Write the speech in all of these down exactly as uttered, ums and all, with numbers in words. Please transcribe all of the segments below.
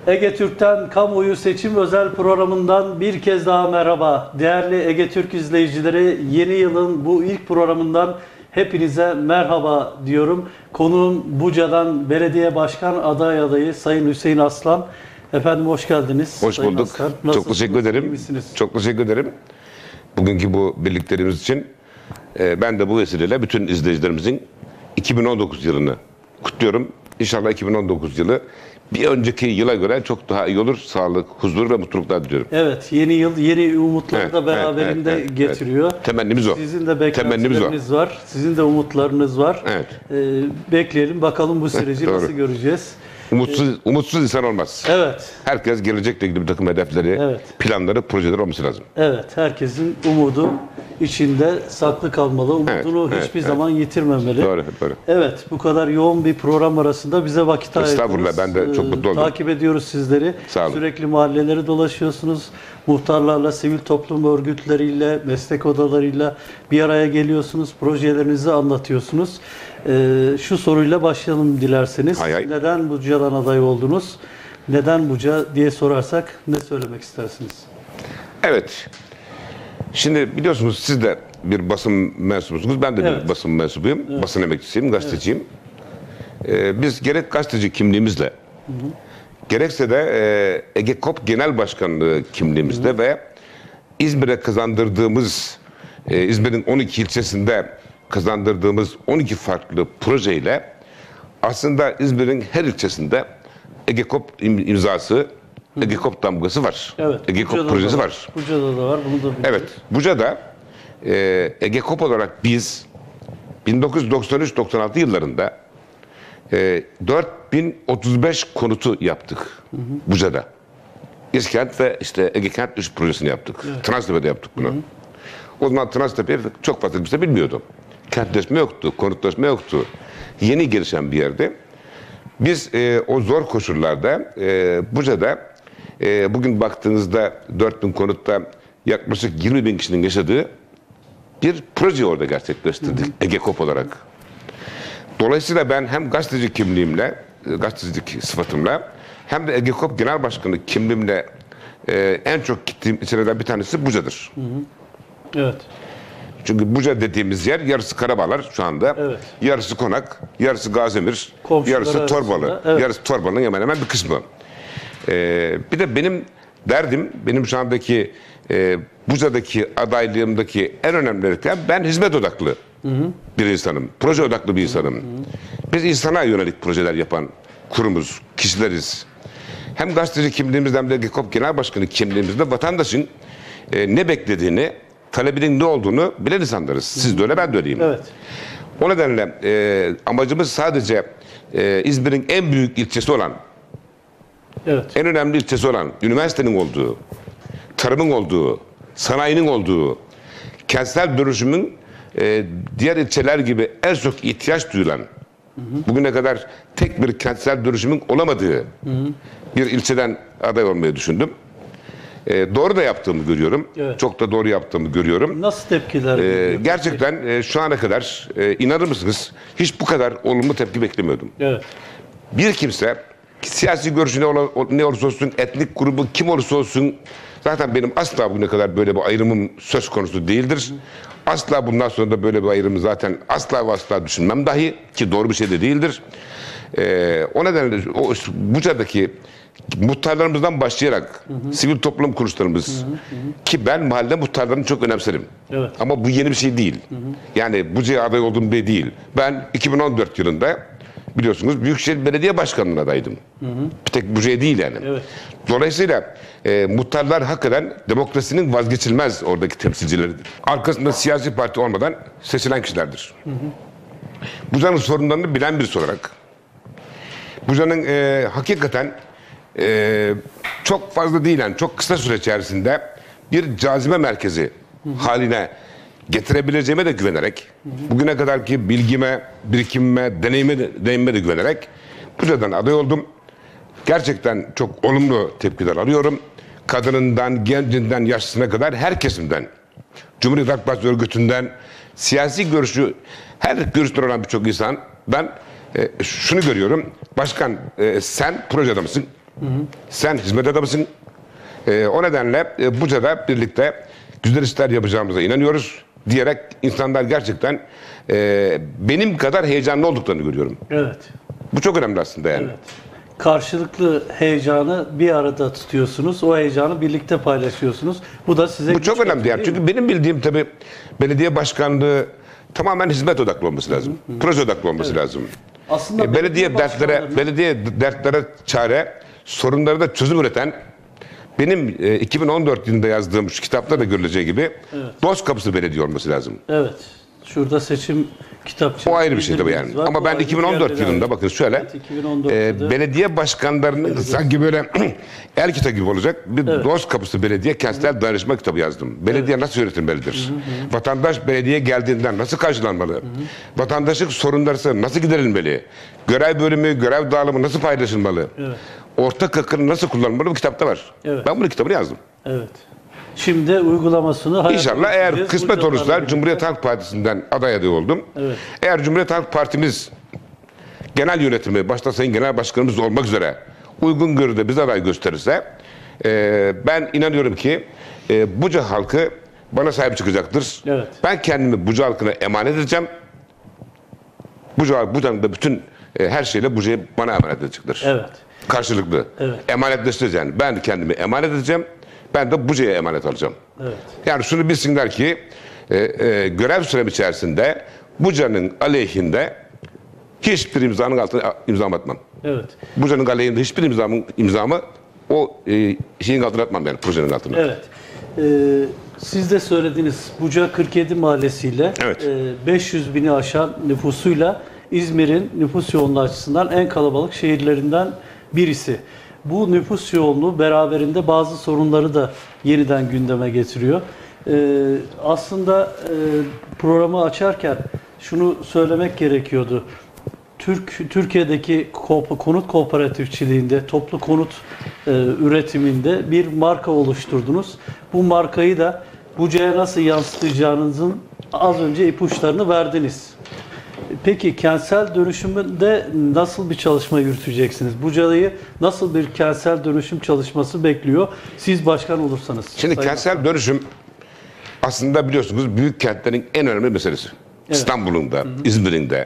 Ege Türk'ten Kamuoyu Seçim Özel Programı'ndan bir kez daha merhaba. Değerli Ege Türk izleyicileri, yeni yılın bu ilk programından hepinize merhaba diyorum. Konuğum Buca'dan belediye başkan aday adayı Sayın Hüseyin Aslan. Efendim hoş geldiniz. Hoş Sayın bulduk. Aslan. Çok teşekkür ederim. Çok teşekkür ederim. Bugünkü bu birliklerimiz için e, ben de bu vesileyle bütün izleyicilerimizin iki bin on dokuz yılını kutluyorum. İnşallah iki bin on dokuz yılı bir önceki yıla göre çok daha iyi olur. Sağlık, huzur ve mutluluklar diliyorum. Evet, yeni yıl yeni umutları evet, da beraberinde evet, evet, getiriyor. Evet. Temennimiz o. Sizin de beklentileriniz var. Sizin de umutlarınız var. Evet. Ee, bekleyelim bakalım bu süreci nasıl göreceğiz. Umutsuz, ee, umutsuz insan olmaz. Evet. Herkes gelecekle ilgili bir takım hedefleri, evet. planları, projeleri olması lazım. Evet, herkesin umudu içinde saklı kalmalı. Umudunu evet, hiçbir evet, zaman evet. yitirmemeli. Doğru, doğru. Evet, bu kadar yoğun bir program arasında bize vakit ayırdınız. Estağfurullah, ben de çok mutlu oldum. Takip ediyoruz sizleri. Sağ olun. Sürekli mahalleleri dolaşıyorsunuz. Muhtarlarla, sivil toplum örgütleriyle, meslek odalarıyla bir araya geliyorsunuz. Projelerinizi anlatıyorsunuz. Ee, şu soruyla başlayalım dilerseniz. Hay hay. Neden Buca'dan aday oldunuz? Neden Buca diye sorarsak ne söylemek istersiniz? Evet. Şimdi biliyorsunuz siz de bir basın mensubusunuz. Ben de evet. bir basın mensubuyum. Evet. Basın emekçisiyim, gazeteciyim. Evet. Ee, biz gerek gazeteci kimliğimizle, hı hı. gerekse de e, Ege Kop Genel Başkanlığı kimliğimizde hı hı. ve İzmir'e kazandırdığımız, e, İzmir'in on iki ilçesinde kazandırdığımız on iki farklı projeyle aslında İzmir'in her ilçesinde Ege Kop imzası, Ege Kop damgası var. Evet, Ege Kop projesi var. var. Buca'da da var. Bunu da biliyoruz. Evet. Buca'da e, Ege Kop olarak biz bin dokuz yüz doksan üç doksan altı yıllarında e, dört bin otuz beş konutu yaptık. Hı hı. Buca'da. İskent ve işte Ege Kent üç projesini yaptık. Evet. Transtepe'de yaptık bunu. Hı hı. O zaman Transtepe'yi çok fazla kimse bilmiyordu. Kentleşme yoktu, konutlaşma yoktu. Yeni gelişen bir yerde. Biz e, o zor koşullarda e, Buca'da e, bugün baktığınızda dört bin konutta yaklaşık yirmi bin kişinin yaşadığı bir proje orada gerçekleştirdik. Hı hı. Ege Kop olarak. Dolayısıyla ben hem gazeteci kimliğimle, gazetecilik sıfatımla hem de Ege Kop Genel Başkanı kimliğimle e, en çok gittiğim içeriden bir tanesi Buca'dır. Hı hı. Evet. Çünkü Buca dediğimiz yer yarısı Karabağlar şu anda, evet. yarısı Konak, yarısı Gazemir, komşular yarısı Torbalı, evet. yarısı Torbalı'nın hemen hemen bir kısmı. Ee, bir de benim derdim, benim şu andaki e, Buca'daki adaylığımdaki en önemli etken, ben hizmet odaklı hı hı. bir insanım, proje odaklı bir insanım. Hı hı. Biz insana yönelik projeler yapan kurumuz, kişileriz. Hem gazeteci kimliğimizde hem de Ege Kop Genel Başkanı kimliğimizde vatandaşın e, ne beklediğini, talebinin ne olduğunu bilen insanlarız. Siz de öyle, ben de öyleyim. Evet. O nedenle e, amacımız sadece e, İzmir'in en büyük ilçesi olan, evet. en önemli ilçesi olan, üniversitenin olduğu, tarımın olduğu, sanayinin olduğu, kentsel dönüşümün e, diğer ilçeler gibi en çok ihtiyaç duyulan, hı hı. bugüne kadar tek bir kentsel dönüşümün olamadığı hı hı. bir ilçeden aday olmayı düşündüm. E, doğru da yaptığımı görüyorum. Evet. Çok da doğru yaptığımı görüyorum. Nasıl tepkiler? E, gerçekten e, şu ana kadar e, inanır mısınız? Hiç bu kadar olumlu tepki beklemiyordum. Evet. Bir kimse siyasi görüşü ne, ol, ne olursa olsun, etnik grubu kim olursa olsun, zaten benim asla bugüne kadar böyle bir ayrımım söz konusu değildir. Hı. Asla bundan sonra da böyle bir ayrımı zaten asla ve asla düşünmem dahi, ki doğru bir şey de değildir. E, o nedenle o Buca'daki muhtarlarımızdan başlayarak hı hı. sivil toplum kuruluşlarımız hı hı hı. ki ben mahalle muhtarlarını çok önemserim. Evet. Ama bu yeni bir şey değil. Hı hı. Yani Buca'ya aday olduğum bir değil. Ben iki bin on dört yılında biliyorsunuz Büyükşehir Belediye Başkanı'nın adaydım. Hı hı. Bir tek Buca'ya değil yani. Evet. Dolayısıyla e, muhtarlar hakikaten demokrasinin vazgeçilmez oradaki temsilcileridir. Arkasında siyasi parti olmadan seçilen kişilerdir. Hı hı. Buca'nın sorunlarını bilen birisi olarak Buca'nın e, hakikaten Ee, çok fazla değil yani çok kısa süre içerisinde bir cazibe merkezi hı hı. haline getirebileceğime de güvenerek, hı hı. bugüne kadarki bilgime, birikimime, deneyime de, deneyime de güvenerek Buca'dan aday oldum. Gerçekten çok olumlu tepkiler alıyorum. Kadınından, gencinden, yaşlısına kadar her kesimden, Cumhuriyet Halk Partisi örgütünden, siyasi görüşü, her görüşten olan birçok insan, ben e, şunu görüyorum. Başkan, e, sen proje adamısın. Hı hı. Sen hizmet adamısın. E, o nedenle e, Buca'da birlikte güzel işler yapacağımıza inanıyoruz diyerek insanlar gerçekten e, benim kadar heyecanlı olduklarını görüyorum. Evet. Bu çok önemli aslında yani. Evet. Karşılıklı heyecanı bir arada tutuyorsunuz. O heyecanı birlikte paylaşıyorsunuz. Bu da size Bu çok güç önemli yani. katıyor, Çünkü benim bildiğim tabii belediye başkanlığı tamamen hizmet odaklı olması lazım. Hı hı. Proje odaklı olması evet. lazım. Aslında e, belediye dertlere, belediye dertlere çare, sorunlara da çözüm üreten, benim e, iki bin on dört yılında yazdığım şu kitapta da görüleceği gibi evet. dost kapısı belediye olması lazım. Evet. Şurada seçim kitapçığı. O ayrı bir şey tabii yani. Var. Ama ben iki bin on dört yılında bakın şöyle evet, e, belediye başkanlarının evet. sanki böyle el kitabı gibi olacak bir evet. dost kapısı belediye kentsel danışma kitabı yazdım. Belediye evet. nasıl yönetilmelidir? Hı hı. Vatandaş belediye geldiğinden nasıl karşılanmalı? Hı hı. Vatandaşlık sorunları nasıl giderilmeli? Görev bölümü, görev dağılımı nasıl paylaşılmalı? Evet. Ortak akıllı nasıl kullanılmalı bu kitapta var. Evet. Ben bunu kitabını yazdım. Evet. Şimdi uygulamasını İnşallah eğer kısmet olursa Cumhuriyet Halk Partisi'nden aday adayı oldum. Evet. Eğer Cumhuriyet Halk Partimiz genel yönetimi başta Sayın Genel Başkanımız olmak üzere uygun görüde bize aday gösterirse e, ben inanıyorum ki e, Buca halkı bana sahip çıkacaktır. Evet. Ben kendimi Buca halkına emanet edeceğim. Buca, Buca'nın da bütün e, her şeyle Buca'yı bana emanet edecektir. Evet. Karşılıklı. Evet. Emanetleştireceğiz yani. Ben kendimi emanet edeceğim. Ben de Buca'ya emanet alacağım. Evet. Yani şunu bilsinler ki e, e, görev sürem içerisinde Buca'nın aleyhinde hiçbir imzanın altına imzamı atmam. Evet. Buca'nın aleyhinde hiçbir imzamın imzamı o e, şeyin altına atmam yani projenin altına. Evet. Ee, siz de söylediniz Buca kırk yedi mahallesiyle evet. e, beş yüz bini aşan nüfusuyla İzmir'in nüfus yoğunluğu açısından en kalabalık şehirlerinden birisi. Bu nüfus yoğunluğu beraberinde bazı sorunları da yeniden gündeme getiriyor. Ee, aslında e, programı açarken şunu söylemek gerekiyordu. Türk Türkiye'deki konut kooperatifçiliğinde, toplu konut e, üretiminde bir marka oluşturdunuz. Bu markayı da Buca'ya nasıl yansıtacağınızın az önce ipuçlarını verdiniz. Peki kentsel dönüşümde nasıl bir çalışma yürüteceksiniz? Buca'yı nasıl bir kentsel dönüşüm çalışması bekliyor? Siz başkan olursanız. Şimdi kentsel başkan. dönüşüm aslında biliyorsunuz büyük kentlerin en önemli meselesi. Evet. İstanbul'un da, İzmir'in de,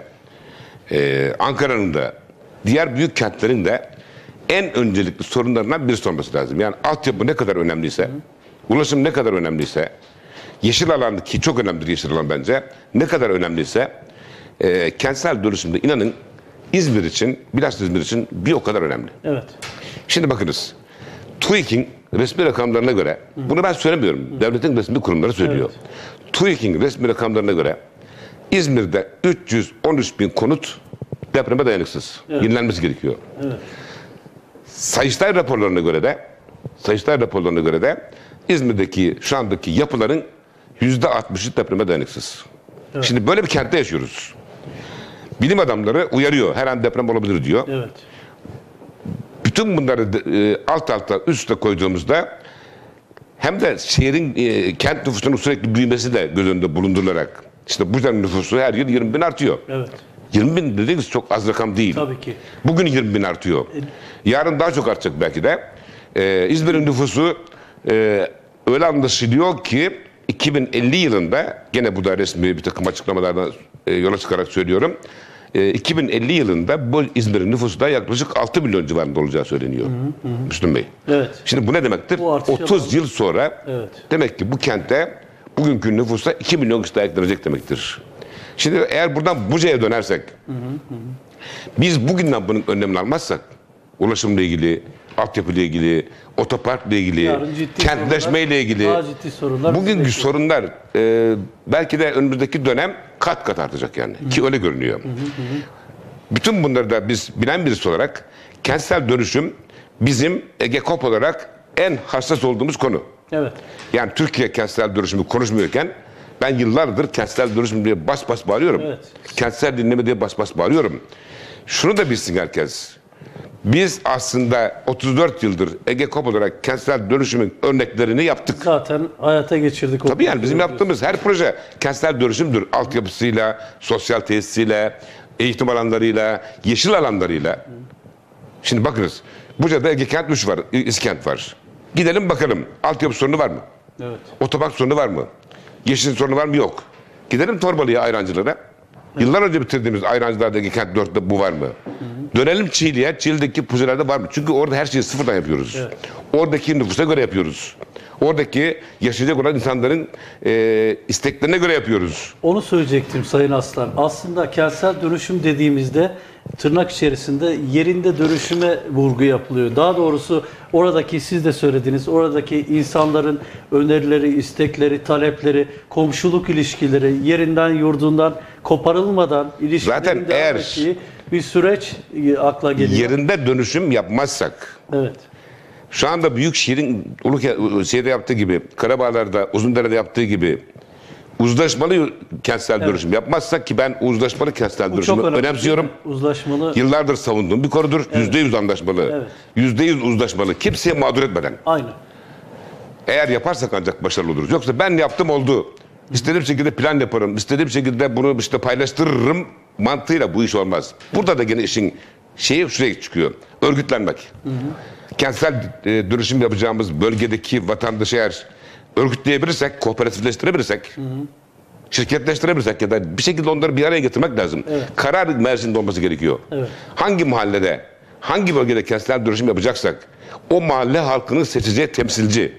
e, Ankara'nın da, diğer büyük kentlerin de en öncelikli sorunlarından birisi olması lazım. Yani altyapı ne kadar önemliyse, hı hı. ulaşım ne kadar önemliyse, yeşil alan ki çok önemlidir yeşil alan bence, ne kadar önemliyse, E, kentsel dönüşümde inanın İzmir için, bilhassa İzmir için bir o kadar önemli. Evet. Şimdi bakınız, TÜİK'in resmi rakamlarına göre, Hı. bunu ben söylemiyorum, Hı. devletin resmi kurumları söylüyor. Evet. TÜİK'in resmi rakamlarına göre İzmir'de üç yüz on üç bin konut depreme dayanıksız. Evet. Yenilenmesi gerekiyor. Evet. Sayıştay raporlarına göre de, Sayıştay raporlarına göre de İzmir'deki şu andaki yapıların yüzde altmışı depreme dayanıksız. Evet. Şimdi böyle bir kentte yaşıyoruz. Bilim adamları uyarıyor. Her an deprem olabilir diyor. Evet. Bütün bunları e, alt alta üst üste koyduğumuzda hem de şehrin e, kent nüfusunun sürekli büyümesi de göz önünde bulundurularak işte Buca'nın nüfusu her yıl yirmi bin artıyor. Evet. yirmi bin dediğiniz çok az rakam değil. Tabii ki. Bugün yirmi bin artıyor. Yarın daha çok artacak belki de. E, İzmir'in nüfusu e, öyle anlaşılıyor ki iki bin elli yılında gene bu da resmi bir takım açıklamalardan e, yola çıkarak söylüyorum. E, iki bin elli yılında bu İzmir'in nüfusu da yaklaşık altı milyon civarında olacağı söyleniyor. Hı hı. Müslüm Bey. Evet. Şimdi bu ne demektir? Bu otuz yıl sonra evet. demek ki bu kente bugünkü nüfusa iki milyon kişi daha eklenecek demektir. Şimdi eğer buradan Buca'ya dönersek hı hı hı. biz bugünden bunun önlemini almazsak ulaşımla ilgili, altyapıyla ilgili, otoparkla ilgili, kentleşmeyle ilgili daha ciddi sorunlar bugünkü sorunlar e, belki de önümüzdeki dönem kat kat artacak yani. Hı. Ki öyle görünüyor. Hı hı hı. Bütün bunları da biz bilen birisi olarak kentsel dönüşüm bizim EGEKOP olarak en hassas olduğumuz konu. Evet. Yani Türkiye kentsel dönüşümü konuşmuyorken ben yıllardır kentsel dönüşüm diye bas bas bağırıyorum. Evet. Kentsel dinleme diye bas bas bağırıyorum. Şunu da bilsin herkes. Biz aslında otuz dört yıldır EGEKOP olarak kentsel dönüşümün örneklerini yaptık. Zaten hayata geçirdik. Tabii yani bizim yaptığımız her proje kentsel dönüşümdür. Altyapısıyla, sosyal tesisiyle, eğitim alanlarıyla, yeşil alanlarıyla. Şimdi bakınız Buca'da Ege Kent üç var, İskent var. Gidelim bakalım. Altyapı sorunu var mı? Evet. Otobank sorunu var mı? Yeşil sorunu var mı? Yok. Gidelim Torbalı'ya, ayrancılara. Evet. Yıllar önce bitirdiğimiz ayrancılarda Ege Kent dörtte bu var mı? Hı hı. Dönelim Çiğli'ye. Çiğli'deki projelerde var mı? Çünkü orada her şeyi sıfırdan yapıyoruz. Evet. Oradaki nüfusa göre yapıyoruz. Oradaki yaşayacak olan insanların e, isteklerine göre yapıyoruz. Onu söyleyecektim Sayın Aslan. Aslında kentsel dönüşüm dediğimizde tırnak içerisinde yerinde dönüşüme vurgu yapılıyor. Daha doğrusu oradaki, siz de söylediniz, oradaki insanların önerileri, istekleri, talepleri, komşuluk ilişkileri yerinden yurdundan koparılmadan ilişkilerin zaten devam eğer ettiği bir süreç akla geliyor. Yerinde dönüşüm yapmazsak, evet. Şu anda Büyükşehir'in Ulukere'de yaptığı gibi, Karabağlar'da, Uzundere'de yaptığı gibi uzlaşmalı kentsel evet. dönüşüm yapmazsak, ki ben uzlaşmalı kentsel Bu dönüşümü önemsiyorum. Uzlaşmalı. Yıllardır savunduğum bir konudur. Yüzde yüz anlaşmalı. Yüzde yüz uzlaşmalı. Kimseye mağdur etmeden. Aynen. Eğer yaparsak ancak başarılı oluruz. Yoksa ben yaptım oldu. İstediğim şekilde plan yaparım. İstediğim şekilde bunu işte paylaştırırım mantığıyla bu iş olmaz. Burada da gene işin şeyi şuraya çıkıyor. Örgütlenmek. Hı hı. Kentsel e, dönüşüm yapacağımız bölgedeki vatandaşı eğer örgütleyebilirsek, kooperatifleştirebilirsek, hı hı. şirketleştirebilirsek ya da bir şekilde onları bir araya getirmek lazım. Evet. Karar merkezinde olması gerekiyor. Evet. Hangi mahallede, hangi bölgede kentsel dönüşüm yapacaksak o mahalle halkının seçeceği temsilci,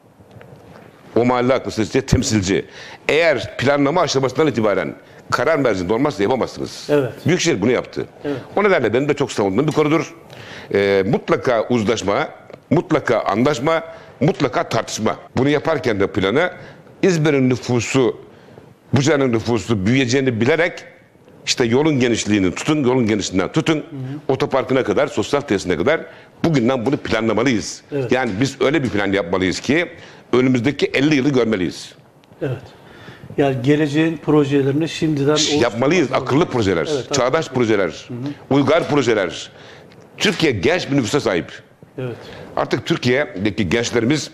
o mahalle halkının seçeceği temsilci, eğer planlama aşamasından itibaren karar merkezinde olmazsa yapamazsınız. Evet. Büyükşehir bunu yaptı. Evet. O nedenle benim de çok savunduğum bir konudur. Ee, mutlaka uzlaşma, mutlaka anlaşma, mutlaka tartışma. Bunu yaparken de planı İzmir'in nüfusu, Buca'nın nüfusu büyüyeceğini bilerek işte yolun genişliğini tutun, yolun genişliğinden tutun, hı hı. otoparkına kadar, sosyal tesisine kadar bugünden bunu planlamalıyız. Evet. Yani biz öyle bir plan yapmalıyız ki önümüzdeki elli yılı görmeliyiz. Evet. Yani geleceğin projelerini şimdiden yapmalıyız. Akıllı projeler, evet, çağdaş akıllı. projeler, hı hı. uygar projeler. Türkiye genç bir nüfusa sahip. Evet. Artık Türkiye'deki gençlerimiz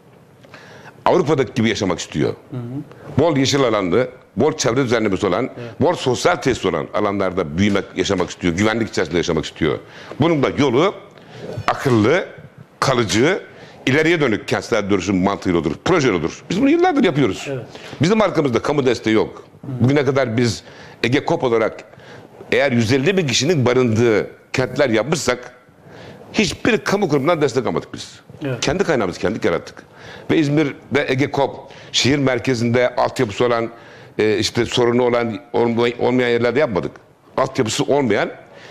Avrupa'daki gibi yaşamak istiyor. Hı hı. Bol yeşil alanlı, bol çevre düzenlemesi olan, evet. bol sosyal tesis olan alanlarda büyümek, yaşamak istiyor. Güvenlik içerisinde yaşamak istiyor. Bunun da yolu akıllı, kalıcı, ileriye dönük kentsel dönüşüm mantığıyla olur, projeyle olur. Biz bunu yıllardır yapıyoruz. Evet. Bizim arkamızda kamu desteği yok. Hı hı. Bugüne kadar biz Ege Kop olarak eğer yüz elli bin kişinin barındığı kentler yapmışsak hiçbir kamu kurumundan destek almadık biz. Evet. Kendi kaynağımızı kendik yarattık. Ve İzmir ve Ege Kop şehir merkezinde altyapısı olan e, işte sorunu olan olmayan yerlerde yapmadık. Altyapısı olmayan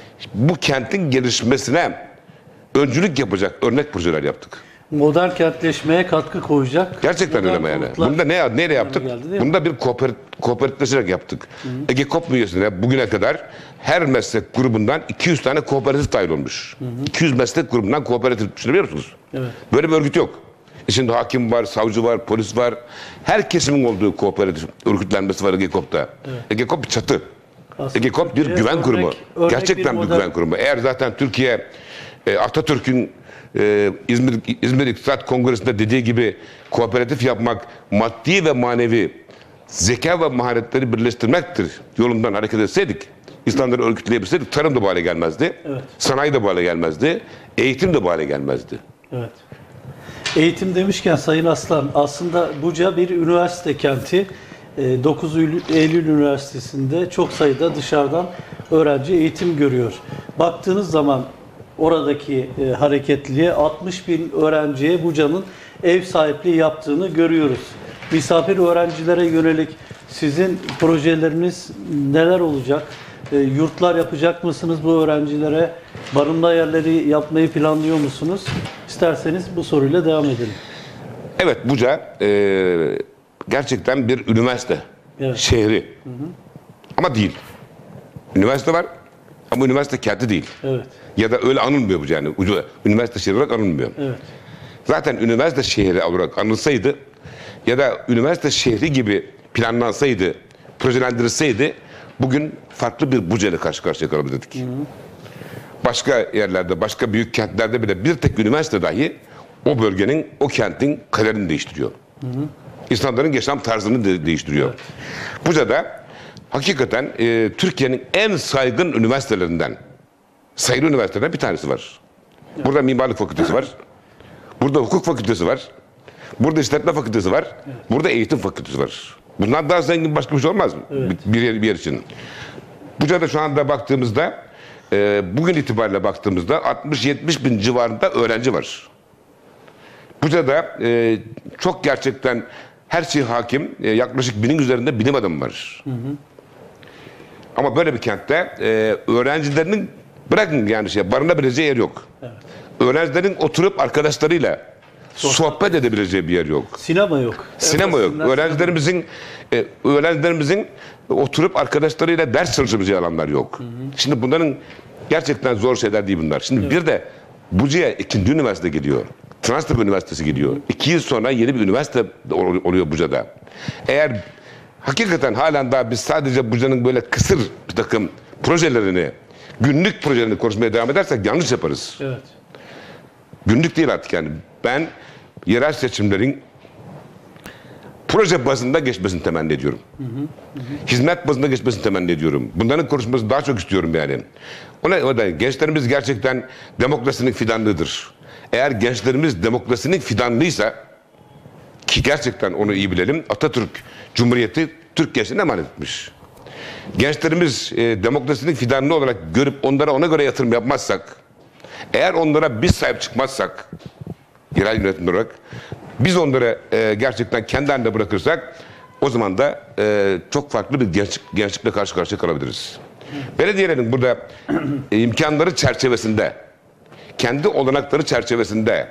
bu kentin gelişmesine öncülük yapacak örnek projeler yaptık. Modern kentleşmeye katkı koyacak. Gerçekten öyle yani. Bunda ne neyle yaptık? Geldi, Bunda bir kooper, kooperatifleşerek yaptık. Hı hı. Ege Kop bünyesinde bugüne kadar her meslek grubundan iki yüz tane kooperatif dahil olmuş. Hı hı. iki yüz meslek grubundan kooperatif düşünebiliyor musunuz? Evet. Böyle bir örgüt yok. İçinde hakim var, savcı var, polis var. Her kesimin olduğu kooperatif örgütlenmesi var Ege Kop'ta. Evet. Ege Kop bir çatı. Aslında Ege Kop bir güven örnek, kurumu. Örnek Gerçekten bir, bir güven kurumu. Eğer zaten Türkiye e, Atatürk'ün e, İzmir, İzmir İktisat Kongresi'nde dediği gibi kooperatif yapmak maddi ve manevi zeka ve maharetleri birleştirmektir yolundan hareket etseydik, insanları örgütleyebilseydik tarım da bu hale gelmezdi. Evet. Sanayi de bu hale gelmezdi. Eğitim de bu hale gelmezdi. Evet. Eğitim demişken Sayın Aslan, aslında Buca bir üniversite kenti. dokuz Eylül Üniversitesi'nde çok sayıda dışarıdan öğrenci eğitim görüyor. Baktığınız zaman oradaki hareketliliğe altmış bin öğrenciye Buca'nın ev sahipliği yaptığını görüyoruz. Misafir öğrencilere yönelik sizin projeleriniz neler olacak? Yurtlar yapacak mısınız bu öğrencilere? Barınma yerleri yapmayı planlıyor musunuz? İsterseniz bu soruyla devam edelim. Evet, Buca e, gerçekten bir üniversite evet. şehri. Hı hı. Ama değil. Üniversite var ama üniversite kenti değil. Evet. Ya da öyle anılmıyor Buca yani. Üniversite şehri olarak anılmıyor. Evet. Zaten üniversite şehri olarak anılsaydı ya da üniversite şehri gibi planlansaydı, projelendirilseydi bugün farklı bir Buca ile karşı karşıya kalabilirdik. Hı hı. Başka yerlerde, başka büyük kentlerde bile bir tek üniversite dahi o bölgenin, o kentin kaderini değiştiriyor. Hı hı. İnsanların yaşam tarzını de değiştiriyor. Evet. Buca'da hakikaten e, Türkiye'nin en saygın üniversitelerinden, sayılı üniversitelerden bir tanesi var. Evet. Burada mimarlık fakültesi var. Burada hukuk fakültesi var. Burada işletme fakültesi var. Evet. Burada eğitim fakültesi var. Bundan daha zengin başka bir şey olmaz mı? Evet. Bir, yer, bir yer için. Buca'da şu anda baktığımızda, e, bugün itibariyle baktığımızda altmış yetmiş bin civarında öğrenci var. Buca'da e, çok gerçekten her şey hakim. E, yaklaşık binin üzerinde bilim adamı var. Hı hı. Ama böyle bir kentte e, öğrencilerinin bırakın yani şey barınabileceği yer yok. Evet. Öğrencilerin oturup arkadaşlarıyla sohbet, sohbet edebileceği bir yer yok. Sinema yok. Sinema yok. Öğrencilerimizin e, öğrencilerimizin oturup arkadaşlarıyla ders çalışabileceği alanlar yok. Hı hı. Şimdi bunların gerçekten zor şeyler değil bunlar. Şimdi evet. Bir de Buca'ya ikinci üniversite geliyor. Transtep Üniversitesi gidiyor. Hı. İki yıl sonra yeni bir üniversite oluyor Buca'da. Eğer hakikaten halen daha biz sadece Buca'nın böyle kısır bir takım projelerini, günlük projelerini konuşmaya devam edersek yanlış yaparız. Evet. Günlük değil artık yani. Ben yerel seçimlerin proje bazında geçmesini temenni ediyorum. Hı hı, hı. Hizmet bazında geçmesini temenni ediyorum. Bunların konuşmasını daha çok istiyorum yani. O, ne, o da gençlerimiz gerçekten demokrasinin fidanlığıdır. Eğer gençlerimiz demokrasinin fidanlıysa, ki gerçekten onu iyi bilelim, Atatürk Cumhuriyeti Türk gençliğine emanet etmiş. Gençlerimiz e, demokrasinin fidanlığı olarak görüp onlara ona göre yatırım yapmazsak, eğer onlara biz sahip çıkmazsak, yerel yönetim olarak, biz onları e, gerçekten kendi haline bırakırsak, o zaman da e, çok farklı bir genç, gençlikle karşı karşıya kalabiliriz. Belediyelerin burada e, imkanları çerçevesinde, kendi olanakları çerçevesinde,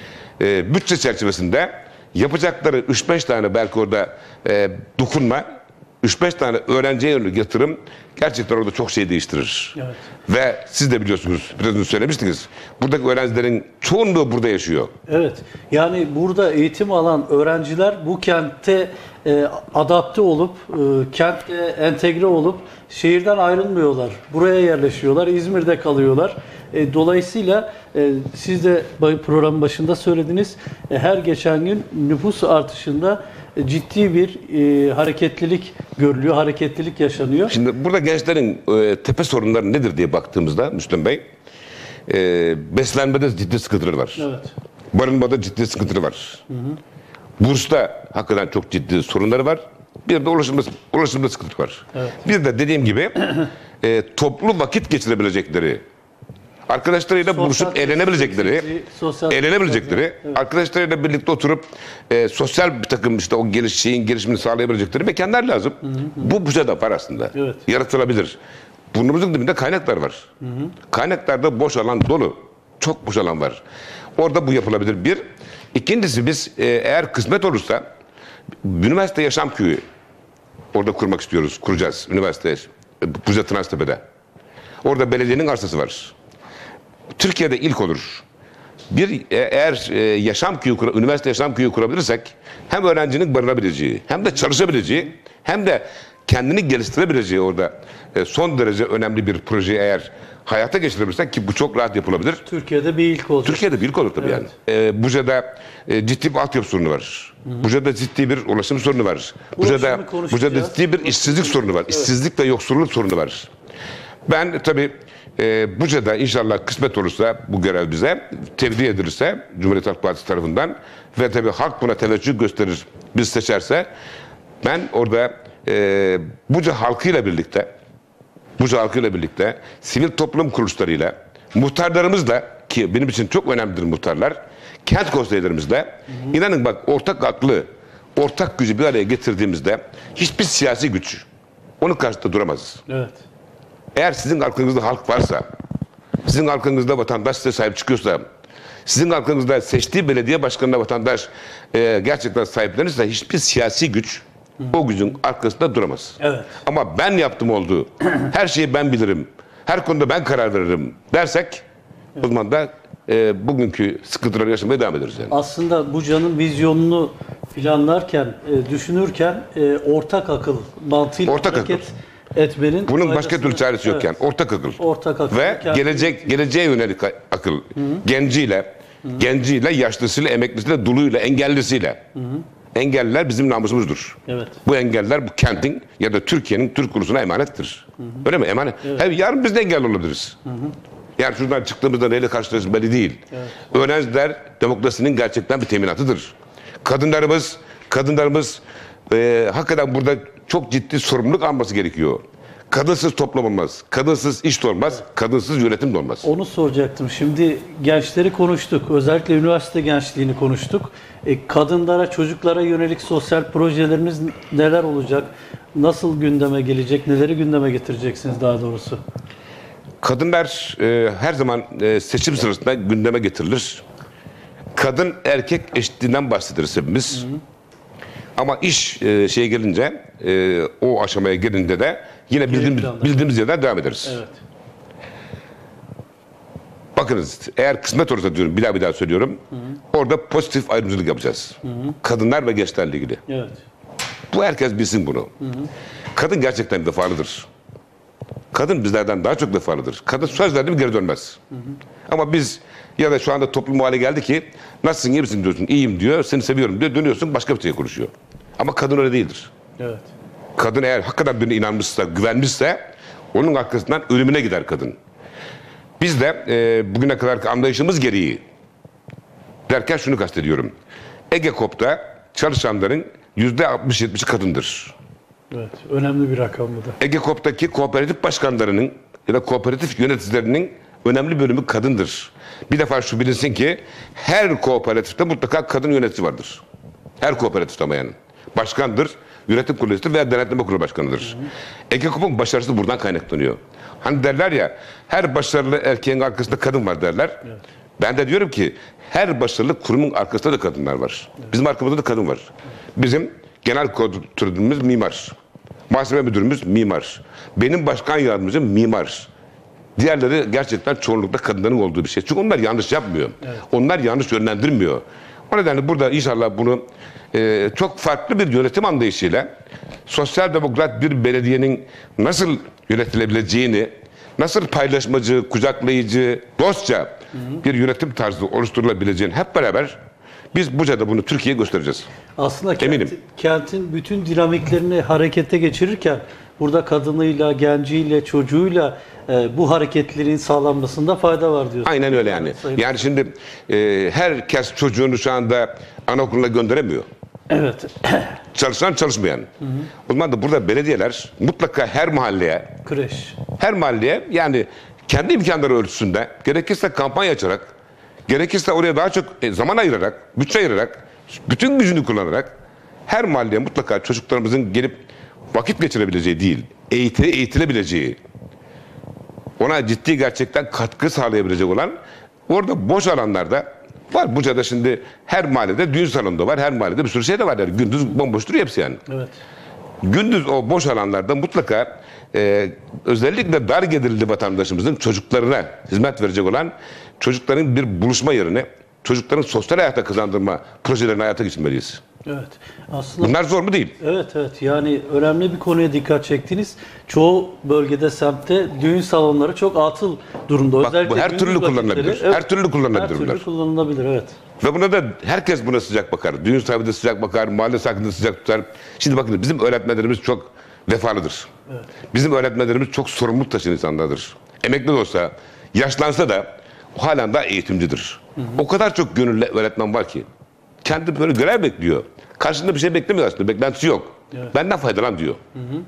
e, bütçe çerçevesinde yapacakları üç beş tane belki orada e, dokunma, üç beş tane öğrenciye yönelik yatırım gerçekten orada çok şey değiştirir. Evet. Ve siz de biliyorsunuz, biraz önce söylemiştiniz, buradaki öğrencilerin çoğunluğu burada yaşıyor. Evet, yani burada eğitim alan öğrenciler bu kentte e, adapte olup, e, kentte entegre olup şehirden ayrılmıyorlar. Buraya yerleşiyorlar, İzmir'de kalıyorlar. E, dolayısıyla e, siz de programın başında söylediniz, e, her geçen gün nüfus artışında e, ciddi bir e, hareketlilik görülüyor, hareketlilik yaşanıyor. Şimdi burada gençlerin e, tepe sorunları nedir diye baktığımızda Müslüm Bey, e, beslenmede ciddi sıkıntıları var. Evet. Barınmada ciddi sıkıntıları var. Hı hı. Bursta hakikaten çok ciddi sorunları var. Bir de ulaşımda, ulaşımda sıkıntı var. Evet. Bir de dediğim gibi e, toplu vakit geçirebilecekleri, arkadaşlarıyla sosyal buluşup eğlenebilecekleri, eğlenebilecekleri, evet. Arkadaşlarıyla birlikte oturup e, sosyal bir takım işte o geliş, şeyin gelişimini sağlayabilecekleri mekanlar lazım. Hı hı hı. Bu Buca'da var aslında. Evet. Yaratılabilir. Burnumuzun dibinde kaynaklar var. Hı hı. Kaynaklarda boş alan dolu. Çok boş alan var. Orada bu yapılabilir bir. İkincisi biz e, eğer kısmet olursa üniversite yaşam köyü orada kurmak istiyoruz. Kuracağız üniversite. Buca Transtepe'de. Orada belediyenin arsası var. Türkiye'de ilk olur. Bir eğer e, yaşam köyü, üniversite yaşam köyü kurabilirsek hem öğrencinin barınabileceği, hem de çalışabileceği, hem de kendini geliştirebileceği orada e, son derece önemli bir projeyi eğer hayata geçirebilirsek, ki bu çok rahat yapılabilir. Türkiye'de bir ilk olacak. Türkiye'de bir ilk olur tabii, evet. Yani. E, Buca'da e, ciddi bir altyapı sorunu var. Hı-hı. Buca'da ciddi bir ulaşım sorunu var. Buca'da, Buca'da ciddi bir işsizlik sorunu var. Evet. İşsizlik ve yoksulluk sorunu var. Ben tabii e, Buca'da inşallah kısmet olursa bu görev bize tevdi edilirse Cumhuriyet Halk Partisi tarafından ve tabii halk buna teveccüh gösterir, biz seçerse, ben orada e, Buca halkıyla birlikte Buca halkıyla birlikte sivil toplum kuruluşlarıyla, muhtarlarımızla, ki benim için çok önemlidir muhtarlar, kent konseylerimizle, hı hı. inanın bak, ortak aklı, ortak gücü bir araya getirdiğimizde hiçbir siyasi güç onun karşısında duramaz. Evet. Eğer sizin aklınızda halk varsa, sizin aklınızda vatandaş size sahip çıkıyorsa, sizin aklınızda seçtiği belediye başkanına vatandaş e, gerçekten sahiplenirse, hiçbir siyasi güç Hı. o gücün arkasında duramaz. Evet. Ama ben yaptım oldu, her şeyi ben bilirim, her konuda ben karar veririm dersek, evet. o zaman da e, bugünkü sıkıntıları yaşamaya devam ederiz. Yani. Aslında Buca'nın vizyonunu planlarken, e, düşünürken e, ortak akıl mantığıyla ortak hareket akıl. etmenin... Bunun başka türlü çaresi yok, evet. Yani. Ortak akıl. Ortak akıl. Ve gelecek, geleceğe yönelik akıl. Hı -hı. Genciyle, Hı -hı. genciyle, yaşlısıyla, emeklisiyle, duluyla, engellisiyle. Hı -hı. Engelliler bizim namusumuzdur. Evet. Bu engeller bu kentin ya da Türkiye'nin Türk ulusuna emanettir. Hı hı. Öyle mi? Emanet. Evet. Hem yarın biz de engelli olabiliriz. Hı hı. Yani şuradan çıktığımızda neyle karşılaşacağız belli değil. Evet. Öğrenciler demokrasinin gerçekten bir teminatıdır. Kadınlarımız, kadınlarımız e, hakikaten burada çok ciddi sorumluluk alması gerekiyor. Kadınsız toplum olmaz, kadınsız iş de olmaz, kadınsız yönetim de olmaz. Onu soracaktım. Şimdi gençleri konuştuk. Özellikle üniversite gençliğini konuştuk. E, kadınlara, çocuklara yönelik sosyal projeleriniz neler olacak? Nasıl gündeme gelecek? Neleri gündeme getireceksiniz daha doğrusu? Kadınlar e, her zaman e, seçim sırasında gündeme getirilir. Kadın erkek eşitliğinden bahsederiz hepimiz. Hı hı. Ama iş e, şeye gelince, e, o aşamaya gelince de yine bildiğimiz, bildiğimiz yerden devam ederiz. Evet. Bakınız, eğer kısmet olursa diyorum, bir daha bir daha söylüyorum. Hı hı. Orada pozitif ayrımcılık yapacağız. Hı hı. Kadınlar ve gençlerle ilgili. Evet. Bu herkes bilsin bunu. Hı hı. Kadın gerçekten vefalıdır. Kadın bizlerden daha çok vefalıdır. Kadın sözlerinde bir geri dönmez. Hı hı. Ama biz ya da şu anda toplum hale geldi ki nasılsın, iyi misin diyorsun, iyiyim diyor, seni seviyorum diyor, dönüyorsun başka bir şey konuşuyor. Ama kadın öyle değildir. Evet. Kadın eğer hakikaten birine inanmışsa, güvenmişse onun arkasından ölümüne gider kadın. Biz de e, bugüne kadarki anlayışımız gereği derken şunu kastediyorum. Egekop'ta çalışanların yüzde altmış yetmişi kadındır. Evet, önemli bir rakam bu da. Egekop'taki kooperatif başkanlarının ya da kooperatif yöneticilerinin önemli bölümü kadındır. Bir defa şu bilinsin ki her kooperatifte mutlaka kadın yönetici vardır. Her kooperatifte ama yani. Başkandır, yönetim kurulu üyesidir veya denetleme kurulu başkanıdır. Egekop'un başarısı buradan kaynaklanıyor. Hani derler ya, her başarılı erkeğin arkasında kadın var derler. Evet. Ben de diyorum ki her başarılı kurumun arkasında da kadınlar var. Evet. Bizim arkamızda da kadın var. Evet. Bizim genel koordinatörümüz mimar. Muhasebe müdürümüz mimar. Benim başkan yardımcım mimar. Diğerleri gerçekten çoğunlukla kadınların olduğu bir şey. Çünkü onlar yanlış yapmıyor. Evet. Onlar yanlış yönlendirmiyor. O nedenle burada inşallah bunu e, çok farklı bir yönetim anlayışıyla sosyal demokrat bir belediyenin nasıl yönetilebileceğini, nasıl paylaşmacı, kucaklayıcı, dostça hı hı. bir yönetim tarzı oluşturulabileceğini hep beraber biz Buca'da bunu Türkiye'ye göstereceğiz. Aslında kent, kentin bütün dinamiklerini harekete geçirirken burada kadınıyla, genciyle, çocuğuyla e, bu hareketlerin sağlanmasında fayda var diyorsunuz. Aynen öyle yani. Sayın yani şimdi e, herkes çocuğunu şu anda anaokuluna gönderemiyor. Evet. Çalışan çalışmayan. Hı hı. O zaman da burada belediyeler mutlaka her mahalleye, kreş, her mahalleye yani kendi imkanları ölçüsünde gerekirse kampanya açarak, gerekirse oraya daha çok zaman ayırarak, bütçe ayırarak, bütün gücünü kullanarak her mahalleye mutlaka çocuklarımızın gelip vakit geçirebileceği değil, eğitile, eğitilebileceği, ona ciddi gerçekten katkı sağlayabilecek olan orada boş alanlarda var. Buca'da şimdi her mahallede düğün salonu da var, her mahallede bir sürü şey de var. Yani gündüz bomboş duruyor hepsi yani. Evet. Gündüz o boş alanlarda mutlaka e, özellikle dar gelirli vatandaşımızın çocuklarına hizmet verecek olan çocukların bir buluşma yerine çocukların sosyal hayata kazandırma projelerini hayata geçirmeliyiz. Evet. Aslında bunlar zor mu değil? Evet evet. Yani önemli bir konuya dikkat çektiniz. Çoğu bölgede, semtte düğün salonları çok atıl durumda. Bak, özellikle bu her türlü kullanılabilir. Evet, her türlü kullanılabilir. Her türlü bunlar. kullanılabilir evet. Ve buna da herkes buna sıcak bakar. Düğün sahibi de sıcak bakar, mahalle sahibi de sıcak tutar. Şimdi bakın bizim öğretmenlerimiz çok vefalıdır. Evet. Bizim öğretmenlerimiz çok sorumluluk taşıyan insanlardır. Emekli de olsa, yaşlansa da halen daha eğitimcidir. Hı hı. O kadar çok gönüllü öğretmen var ki. Kendi böyle görev bekliyor. Karşında bir şey beklemiyor aslında. Beklentisi yok. Evet. Benden faydalan diyor. Hı hı.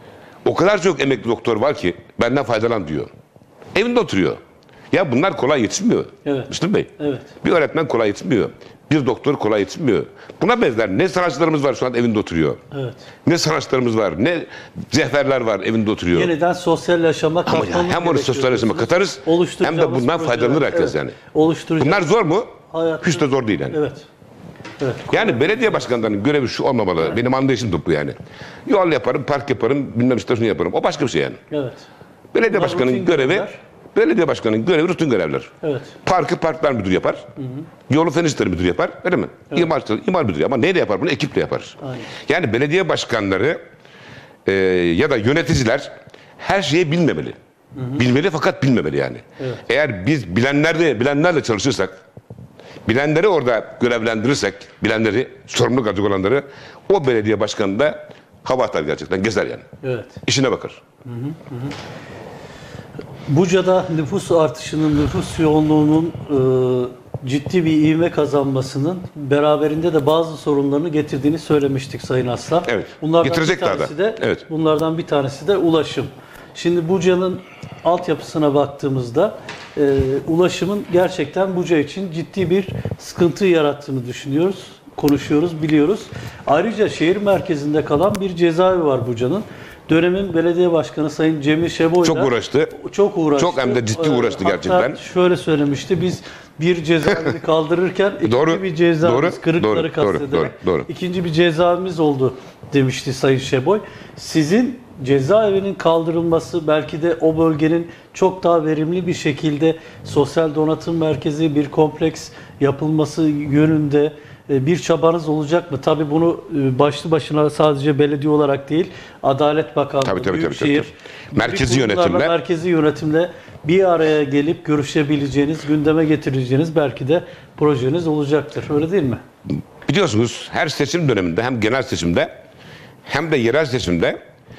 O kadar çok emekli doktor var ki benden faydalan diyor. Evinde oturuyor. Ya bunlar kolay yetişmiyor. Evet. Müslüm Bey. Evet. Bir öğretmen kolay yetişmiyor. Bir doktor kolay yetişmiyor. Buna benzer ne sanatçılarımız var şu an evinde oturuyor. Evet. Ne sanatçılarımız var, ne cevherler var evinde oturuyor. Yeniden sosyal yaşama katmamız yani hem onu sosyal yaşama katarız hem de bundan faydalanır herkes evet. yani. Bunlar zor mu? Hayatım. Hiç de zor değil yani. Evet. Evet, yani belediye başkanlarının görevi şu olmamalı. Evet. Benim anlayışım da bu yani. Yol yaparım, park yaparım, bilmem işte şunu yaparım. O başka bir şey yani. Evet. Belediye Bunlar başkanının görevi, görevler. belediye başkanının görevi rutin görevler. Evet. Parkı parklar müdürü yapar. Hı hı. Yolu fen işleri müdürü yapar. Öyle mi? Evet. İmar, imar müdürü ama neyle yapar bunu? Ekiple yapar. Aynen. Yani belediye başkanları e, ya da yöneticiler her şeyi bilmemeli. Hı hı. Bilmeli fakat bilmemeli yani. Evet. Eğer biz bilenlerle, bilenlerle çalışırsak, bilenleri orada görevlendirirsek, bilenleri, sorumluluk alacak olanları, o belediye başkanı da hava atar gerçekten, gezer yani. Evet. İşine bakar. Hı hı hı. Buca'da nüfus artışının, nüfus yoğunluğunun e, ciddi bir ivme kazanmasının beraberinde de bazı sorunlarını getirdiğini söylemiştik Sayın Aslan. Evet. Bunlardan Getirecek bir daha tanesi da. de Evet. bunlardan bir tanesi de ulaşım. Şimdi Buca'nın altyapısına baktığımızda e, ulaşımın gerçekten Buca için ciddi bir sıkıntı yarattığını düşünüyoruz, konuşuyoruz, biliyoruz. Ayrıca şehir merkezinde kalan bir cezaevi var Buca'nın. Dönemin belediye başkanı Sayın Cemil Şeboy'la Çok uğraştı. Çok uğraştı. Çok hem de ciddi uğraştı Hatta gerçekten. şöyle söylemişti, biz bir cezaevini kaldırırken ikinci Doğru, bir cezaevimiz, doğru, Kırıkları doğru, doğru, kastederek doğru, doğru. ikinci bir cezaevimiz oldu demişti Sayın Şeboy. Sizin cezaevinin kaldırılması belki de o bölgenin çok daha verimli bir şekilde sosyal donatım merkezi, bir kompleks yapılması yönünde bir çabanız olacak mı? Tabii bunu başlı başına sadece belediye olarak değil, Adalet Bakanlığı, Tabii, tabii, Büyükşehir, tabii, tabii. Merkezi yönetimle. merkezi yönetimle bir araya gelip görüşebileceğiniz, gündeme getireceğiniz belki de projeniz olacaktır. Öyle değil mi? Biliyorsunuz her seçim döneminde hem genel seçimde hem de yerel seçimde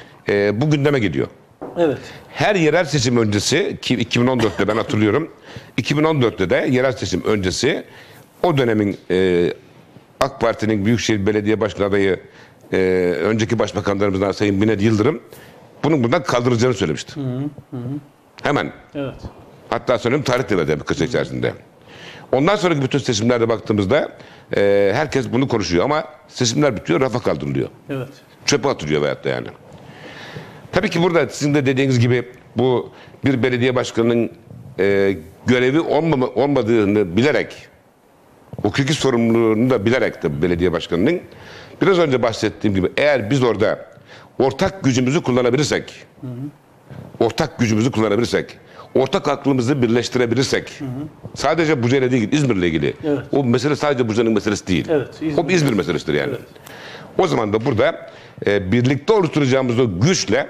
e, bu gündeme geliyor. Evet. Her yerel seçim öncesi ki iki bin on dörtte ben hatırlıyorum. iki bin on dörtte de yerel seçim öncesi o dönemin e, AK Parti'nin Büyükşehir Belediye Başkanı adayı e, önceki başbakanlarımızdan Sayın Binali Yıldırım bunun buradan kaldırılacağını söylemişti. Hı hı, hı. Hemen. Evet. Hatta söyleyeyim tarih de verdi birkaç ay içerisinde. Ondan sonraki bütün seçimlerde baktığımızda e, herkes bunu konuşuyor ama seçimler bitiyor, rafa kaldırılıyor. Evet. Çöpe atılıyor veyahut da yani. Tabii ki burada sizin de dediğiniz gibi bu bir belediye başkanının e, görevi olmama, olmadığını bilerek, hukuki sorumluluğunu da bilerek de belediye başkanının biraz önce bahsettiğim gibi eğer biz orada ortak gücümüzü kullanabilirsek, hı hı. ortak gücümüzü kullanabilirsek, ortak aklımızı birleştirebilirsek, hı hı. sadece Buca ile değil, İzmir'le ilgili. Evet. O mesele sadece Buca'nın meselesi değil. Evet, İzmir. O İzmir meselesidir yani. Evet. O zaman da burada e, birlikte oluşturacağımız o güçle,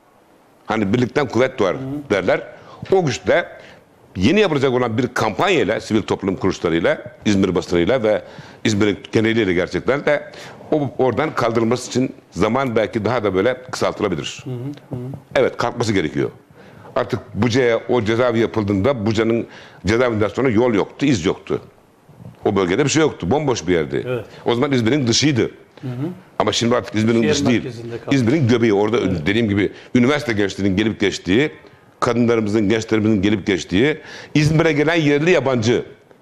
hani birlikten kuvvet doğar, hı hı. derler. O güçle yeni yapılacak olan bir kampanyayla, sivil toplum kuruluşlarıyla, İzmir basınıyla ve İzmir'in geneliyle gerçekten de o oradan kaldırılması için zaman belki daha da böyle kısaltılabilir. Hı hı. Evet, kalkması gerekiyor. Artık Buca'ya o cezaevi yapıldığında Buca'nın cezaevinden sonra yol yoktu, iz yoktu. O bölgede bir şey yoktu. Bomboş bir yerdi. Evet. O zaman İzmir'in dışıydı. Hı hı. Ama şimdi artık İzmir'in dışı değil. İzmir'in göbeği. Orada evet. dediğim gibi üniversite gençliğinin gelip geçtiği, kadınlarımızın, gençlerimizin gelip geçtiği, İzmir'e gelen yerli yabancı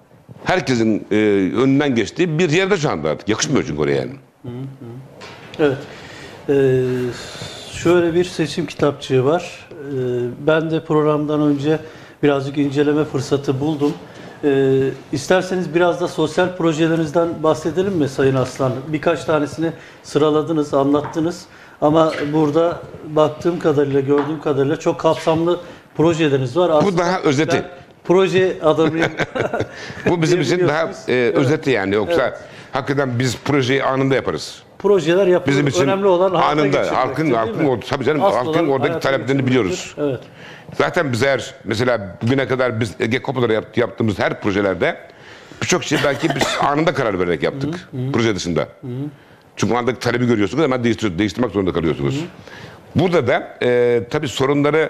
herkesin e, önünden geçtiği bir yerde şu anda artık. Yakışmıyor çünkü oraya yani. Hı hı. Evet. Ee, şöyle bir seçim kitapçığı var. Ee, ben de programdan önce birazcık inceleme fırsatı buldum. Ee, isterseniz biraz da sosyal projelerinizden bahsedelim mi Sayın Aslan? Birkaç tanesini sıraladınız, anlattınız. Ama burada baktığım kadarıyla, gördüğüm kadarıyla çok kapsamlı projeleriniz var. Aslında bu daha özeti. Proje adamıyım. Bu bizim için daha e, evet. özeti yani. Yoksa evet. hakikaten biz projeyi anında yaparız. Projeler yapılır. Bizim için önemli olan anında halkın halkın orada tabii canım Asıl halkın oradaki taleplerini biliyoruz. Evet. Zaten biz eğer mesela bugüne kadar biz Ege Kopalara yap, yaptığımız her projelerde birçok şey belki biz anında karar vererek yaptık. Hı hı. Proje dışında. Hı hı. Çünkü andaki talebi görüyorsunuz hemen değiştir, değiştirmek zorunda kalıyorsunuz. Hı hı. Burada da e, tabii sorunları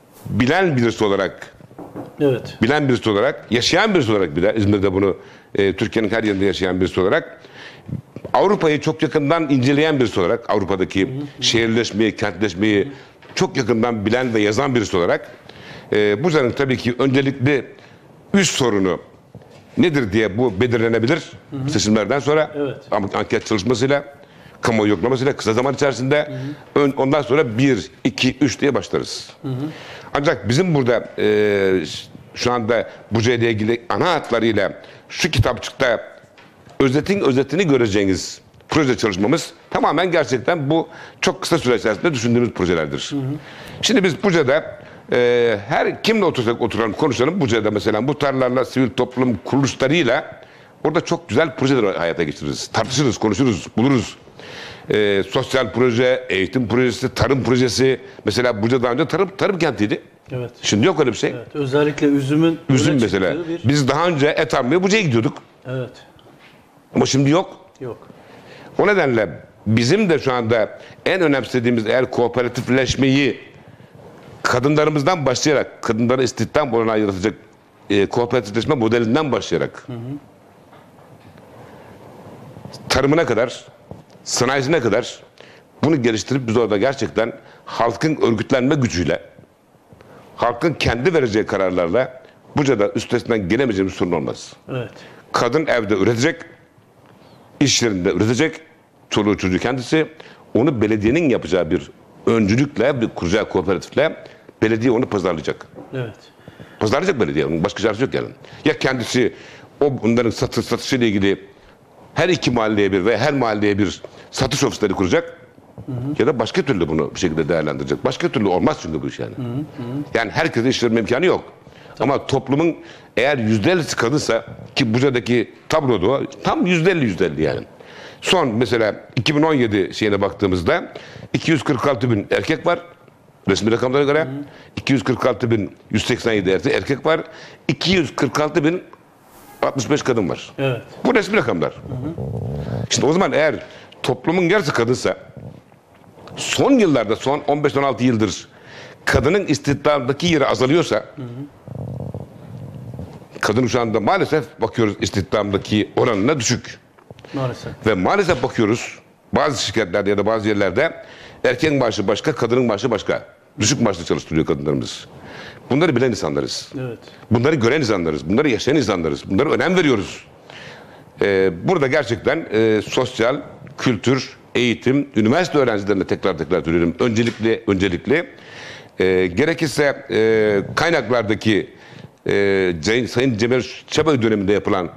bilen birisi olarak evet. bilen birisi olarak, yaşayan birisi olarak bile İzmir'de bunu e, Türkiye'nin her yerinde yaşayan birisi olarak Avrupa'yı çok yakından inceleyen birisi olarak Avrupa'daki hı hı. şehirleşmeyi, kentleşmeyi hı hı. çok yakından bilen ve yazan birisi olarak e, Buca'nın tabii ki öncelikli üst sorunu nedir diye bu belirlenebilir hı hı. seçimlerden sonra evet. anket çalışmasıyla, kamuoyu yoklamasıyla kısa zaman içerisinde hı hı. ondan sonra bir, iki, üç diye başlarız. Hı hı. Ancak bizim burada e, şu anda Buca ile ilgili ana hatlarıyla şu kitapçıkta özetin özetini göreceğiniz proje çalışmamız tamamen gerçekten bu çok kısa süre içerisinde düşündüğümüz projelerdir. Hı hı. Şimdi biz Buca'da e, her kimle otursak oturalım konuşalım. Buca'da mesela muhtarlarla, sivil toplum kuruluşlarıyla orada çok güzel projeler hayata geçiririz. Tartışırız, konuşuruz, buluruz. E, sosyal proje, eğitim projesi, tarım projesi. Mesela Buca daha önce tarım, tarım kentiydi. Evet. Şimdi yok öyle bir şey. Evet, özellikle üzümün Üzüm mesela. Bir... Biz daha önce et almaya Buca'ya gidiyorduk. Evet. Ama şimdi yok. Yok. O nedenle bizim de şu anda en önemsediğimiz eğer kooperatifleşmeyi kadınlarımızdan başlayarak, kadınları istihdam olanağı yaratacak e, kooperatifleşme modelinden başlayarak hı hı. tarımına kadar, sanayisine kadar bunu geliştirip biz orada gerçekten halkın örgütlenme gücüyle, halkın kendi vereceği kararlarla Buca'da üstesinden gelemeyeceği bir sorun olmaz. Evet. Kadın evde üretecek, iş yerinde üretecek, çoluğu çocuğu kendisi, onu belediyenin yapacağı bir öncülükle, bir kuracağı kooperatifle belediye onu pazarlayacak. Evet. Pazarlayacak belediye, onun başka çaresi yok yani. Ya kendisi o bunların satış satışıyla ilgili her iki mahalleye bir ve her mahalleye bir satış ofisleri kuracak. Hı hı. Ya da başka türlü bunu bir şekilde değerlendirecek. Başka türlü olmaz çünkü bu iş yani. Hı hı. Yani herkese işletme imkanı yok. Tabii. Ama toplumun eğer yüzde ellisi kadınsa ki Buca'daki tabloda o tam yüzde elli yüzde elli yani. Son mesela iki bin on yedi şeyine baktığımızda iki yüz kırk altı bin erkek var. Resmi rakamlara göre. Hı hı. iki yüz kırk altı bin yüz seksen yedi erkek var. iki yüz kırk altı bin altmış beş kadın var. Evet. Bu resmi rakamlar. Hı hı. Şimdi o zaman eğer toplumun yarısı kadınsa son yıllarda, son on beş on altı yıldır kadının istihdamdaki yeri azalıyorsa hı hı. kadın şu anda maalesef bakıyoruz istihdamdaki oranına düşük. Maalesef. Ve maalesef bakıyoruz bazı şirketlerde ya da bazı yerlerde erkeğin maaşı başka, kadının maaşı başka. Düşük maaşla çalıştırıyor kadınlarımız. Bunları bilen insanlarız. Evet. Bunları gören insanlarız. Bunları yaşayan insanlarız. Bunlara önem veriyoruz. Ee, burada gerçekten e, sosyal, kültür, eğitim, üniversite öğrencilerine tekrar tekrar söylüyorum. Öncelikli, öncelikli e, gerekirse e, kaynaklardaki e, Sayın Cemal Çaboy döneminde yapılan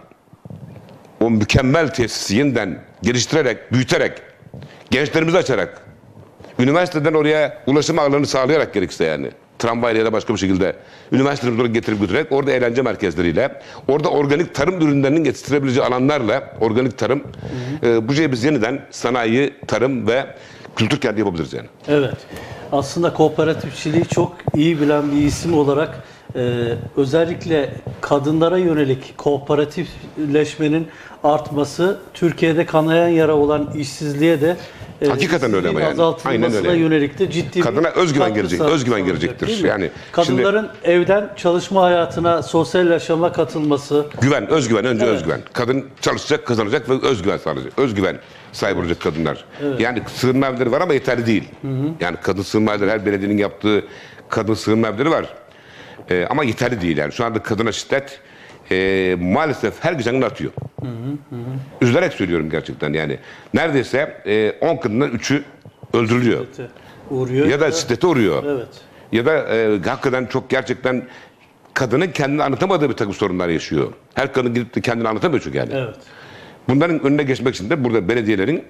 o mükemmel tesisi yeniden geliştirerek, büyüterek, gençlerimizi açarak, üniversiteden oraya ulaşım ağlarını sağlayarak gerekirse yani, tramvayla ya da başka bir şekilde üniversiteleri oraya getirip götürerek, orada eğlence merkezleriyle, orada organik tarım ürünlerinin yetiştirebileceği alanlarla, organik tarım, hı hı. E, Buca'yı biz yeniden sanayi, tarım ve kültür kenti yapabiliriz yani. Evet. Aslında kooperatifçiliği çok iyi bilen bir isim olarak e, özellikle kadınlara yönelik kooperatifleşmenin artması, Türkiye'de kanayan yara olan işsizliğe de e, hakikaten öyle ama yani. Azaltılmasına yönelik de ciddi kadına bir özgüven gelecek, özgüven gelecektir. Yani kadınların şimdi, evden çalışma hayatına, sosyal yaşama katılması, güven, özgüven, önce evet. özgüven. Kadın çalışacak, kazanacak ve özgüven sağlayacak. Özgüven sahibi olacak kadınlar. Evet. Yani sığınma evleri var ama yeterli değil. Hı hı. Yani kadın sığınma evleri, her belediyenin yaptığı kadın sığınma evleri var. Ee, ama yeterli değil yani. Şu anda kadına şiddet e, maalesef her geçen gün artıyor. Hı hı hı. Üzülerek söylüyorum gerçekten yani. Neredeyse e, on kadından üçü öldürülüyor. Şiddete uğruyor. Ya da ya. şiddete uğruyor. Evet. Ya da e, hakikaten çok gerçekten kadının kendini anlatamadığı bir takım sorunlar yaşıyor. Her kadın gidip de kendini anlatamıyor çünkü yani. Evet. Bunların önüne geçmek için de burada belediyelerin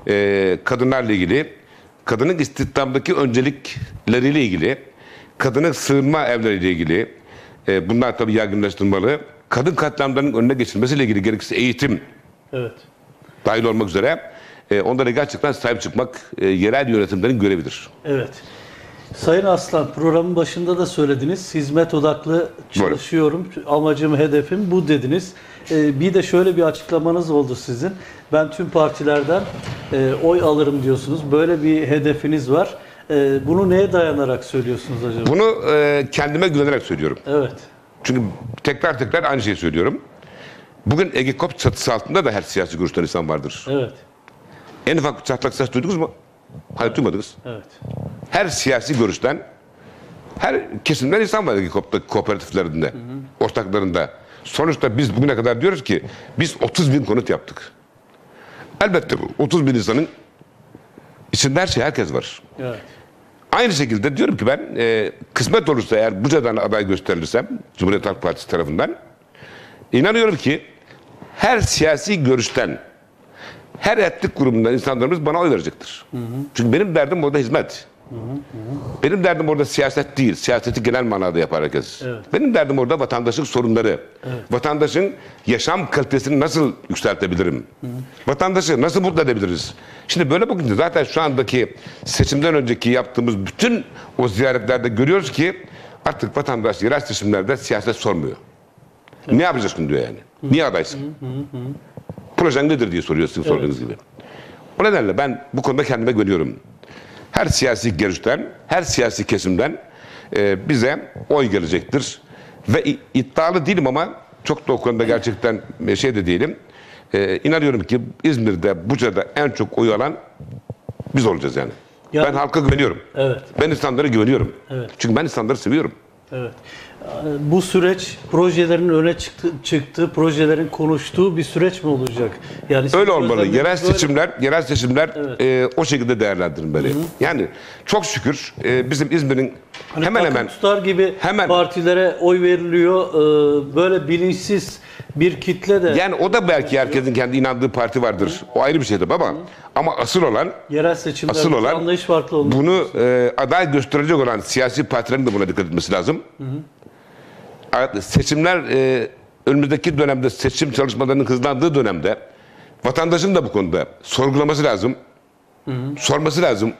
e, kadınlarla ilgili, kadının istihdamdaki öncelikleriyle ilgili, kadının sığınma evleriyle ilgili, e, bunlar tabii yaygınlaştırılmalı. Kadın katliamlarının önüne geçilmesiyle ilgili gerekirse eğitim evet. dahil olmak üzere e, onlara gerçekten sahip çıkmak e, yerel yönetimlerin görevidir. Evet. Sayın Aslan, programın başında da söylediniz. Hizmet odaklı çalışıyorum. Doğru. Amacım, hedefim bu dediniz. Ee, bir de şöyle bir açıklamanız oldu sizin. Ben tüm partilerden e, oy alırım diyorsunuz. Böyle bir hedefiniz var. E, bunu neye dayanarak söylüyorsunuz acaba? Bunu e, kendime güvenerek söylüyorum. Evet. Çünkü tekrar tekrar aynı şeyi söylüyorum. Bugün Egekop çatısı altında da her siyasi görüşten insan vardır. Evet. En ufak çatlak ses duydunuz mu? Hayır, duymadınız. Evet. Her siyasi görüşten, her kesimden insan var Egekop'ta, kooperatiflerinde, hı hı. ortaklarında. Sonuçta biz bugüne kadar diyoruz ki biz otuz bin konut yaptık. Elbette bu otuz bin insanın içinde her şey, herkes var. Evet. Aynı şekilde diyorum ki ben e, kısmet olursa eğer Buca'dan aday gösterilirsem Cumhuriyet Halk Partisi tarafından inanıyorum ki her siyasi görüşten, her etnik grubundan insanlarımız bana oy verecektir. Hı hı. Çünkü benim derdim orada hizmet. Hı hı hı. Benim derdim orada siyaset değil. Siyaseti genel manada yapar herkes. Evet. Benim derdim orada vatandaşın sorunları. Evet. Vatandaşın yaşam kalitesini nasıl yükseltebilirim? Hı hı. Vatandaşı nasıl mutlu edebiliriz? Şimdi böyle bakınca zaten şu andaki seçimden önceki yaptığımız bütün o ziyaretlerde görüyoruz ki artık vatandaş yerel seçimlerde siyaset sormuyor. Evet. Ne yapacaksın diyor yani. Hı. Niye adaysın? Hı hı hı. Projen nedir diye soruyor sizin evet. sorduğunuz gibi. O nedenle ben bu konuda kendime güveniyorum. Her siyasi görüşten, her siyasi kesimden e, bize oy gelecektir. Ve iddialı değilim ama çok da o konuda gerçekten şey de değilim. E, inanıyorum ki İzmir'de, Buca'da en çok oy alan biz olacağız yani. yani ben halka güveniyorum. Evet. Ben insanlara güveniyorum. Evet. Çünkü ben insanları seviyorum. Evet. Bu süreç projelerin öne çıktı, çıktığı, projelerin konuştuğu bir süreç mi olacak? Yani öyle olmalı. Yerel böyle... seçimler, yerel seçimler evet. e, o şekilde değerlendirilmeli. Hı hı. Yani çok şükür e, bizim İzmir'in hani hemen hemen tutar gibi hemen partilere oy veriliyor. Ee, böyle bilinçsiz bir kitle de. Yani o da belki herkesin kendi inandığı parti vardır. Hı. O ayrı bir şey tabii ama hı. ama asıl olan yerel seçimlerde asıl olan anlayış farklı olmalı. Bunu e, aday gösterecek olan siyasi partilerin de buna dikkat etmesi lazım. Hı hı. Seçimler e, önümüzdeki dönemde, seçim çalışmalarının hızlandığı dönemde vatandaşın da bu konuda sorgulaması lazım. Hı hı. Sorması lazım.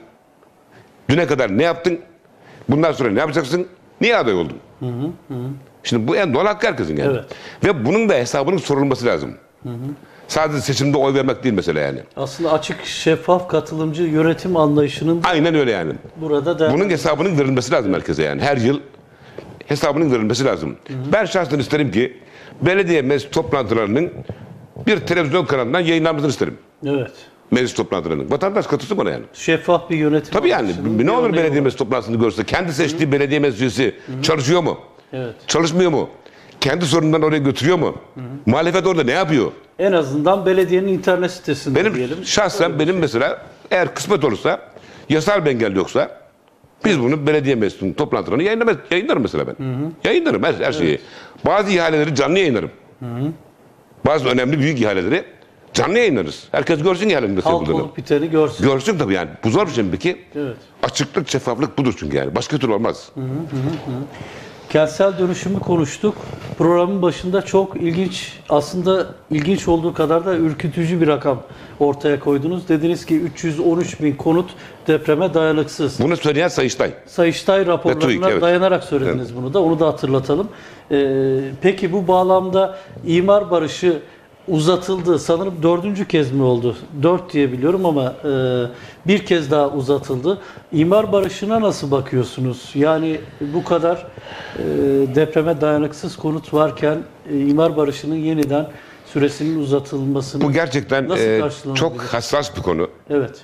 Düne kadar ne yaptın? Bundan sonra ne yapacaksın? Niye aday oldun? Hı hı. Hı. Şimdi bu en doğal hakkı herkesin yani. Evet. Ve bunun da hesabının sorulması lazım. Hı hı. Sadece seçimde oy vermek değil mesela yani. Aslında açık, şeffaf, katılımcı yönetim anlayışının aynen öyle yani. Burada da bunun hesabının verilmesi lazım herkese yani. Her yıl hesabının verilmesi lazım. Hı hı. Ben şahsen isterim ki belediye meclis toplantılarının bir televizyon kanalından yayınlanmasını isterim. Evet. Meclis toplantılarının. Vatandaş katılsın bana yani. Şeffaf bir yönetim. Tabii yani. Ne olur belediye olur. Meclis toplantısını görse. Kendi seçtiği hı. belediye meclisi hı. çalışıyor mu? Evet. Çalışmıyor mu? Kendi sorunlarını oraya götürüyor mu? Hı hı. Muhalefet orada ne yapıyor? En azından belediyenin internet sitesinde benim, diyelim. Şahsen benim şey. mesela eğer kısmet olursa, yasal bir engel yoksa biz bunu belediye meclisinin toplantılarını yayınlarım mesela ben. Hı hı. Yayınlarım her, her şeyi. Evet. Bazı ihaleleri canlı yayınlarım. Hı hı. Bazı önemli büyük ihaleleri canlı yayınlarız. Herkes görsün ihalenin nasıl yapıldığını. Halk olup biteni görsün. Görsün tabii yani. Bu zor bir şey mi peki? Evet. Açıklık, şeffaflık budur çünkü yani. Başka türlü olmaz. Hı hı hı. Kentsel dönüşümü konuştuk. Programın başında çok ilginç, aslında ilginç olduğu kadar da ürkütücü bir rakam ortaya koydunuz. Dediniz ki üç yüz on üç bin konut depreme dayanıksız. Bunu söyleyen Sayıştay. Sayıştay raporlarına TÜİK, evet. dayanarak söylediniz evet. bunu da. Onu da hatırlatalım. Ee, peki bu bağlamda imar barışı uzatıldı. Sanırım dördüncü kez mi oldu? Dört diye biliyorum ama e, bir kez daha uzatıldı. İmar barışına nasıl bakıyorsunuz? Yani bu kadar e, depreme dayanıksız konut varken e, imar barışının yeniden süresinin uzatılmasını bu gerçekten e, çok hassas bir konu. Evet.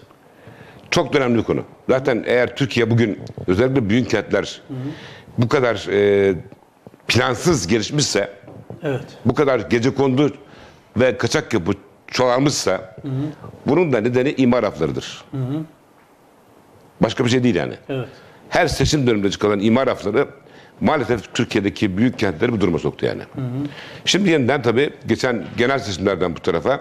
Çok önemli bir konu. Zaten eğer Türkiye bugün özellikle büyük kentler hı hı. bu kadar e, plansız gelişmişse, evet. bu kadar gecekondu ve kaçak yapı çoğalmışsa hı hı. bunun da nedeni imar aflarıdır. Hı hı. Başka bir şey değil yani. Evet. Her seçim döneminde çıkan imar afları maalesef Türkiye'deki büyük kentleri bu duruma soktu yani. Hı hı. Şimdi yeniden tabii geçen genel seçimlerden bu tarafa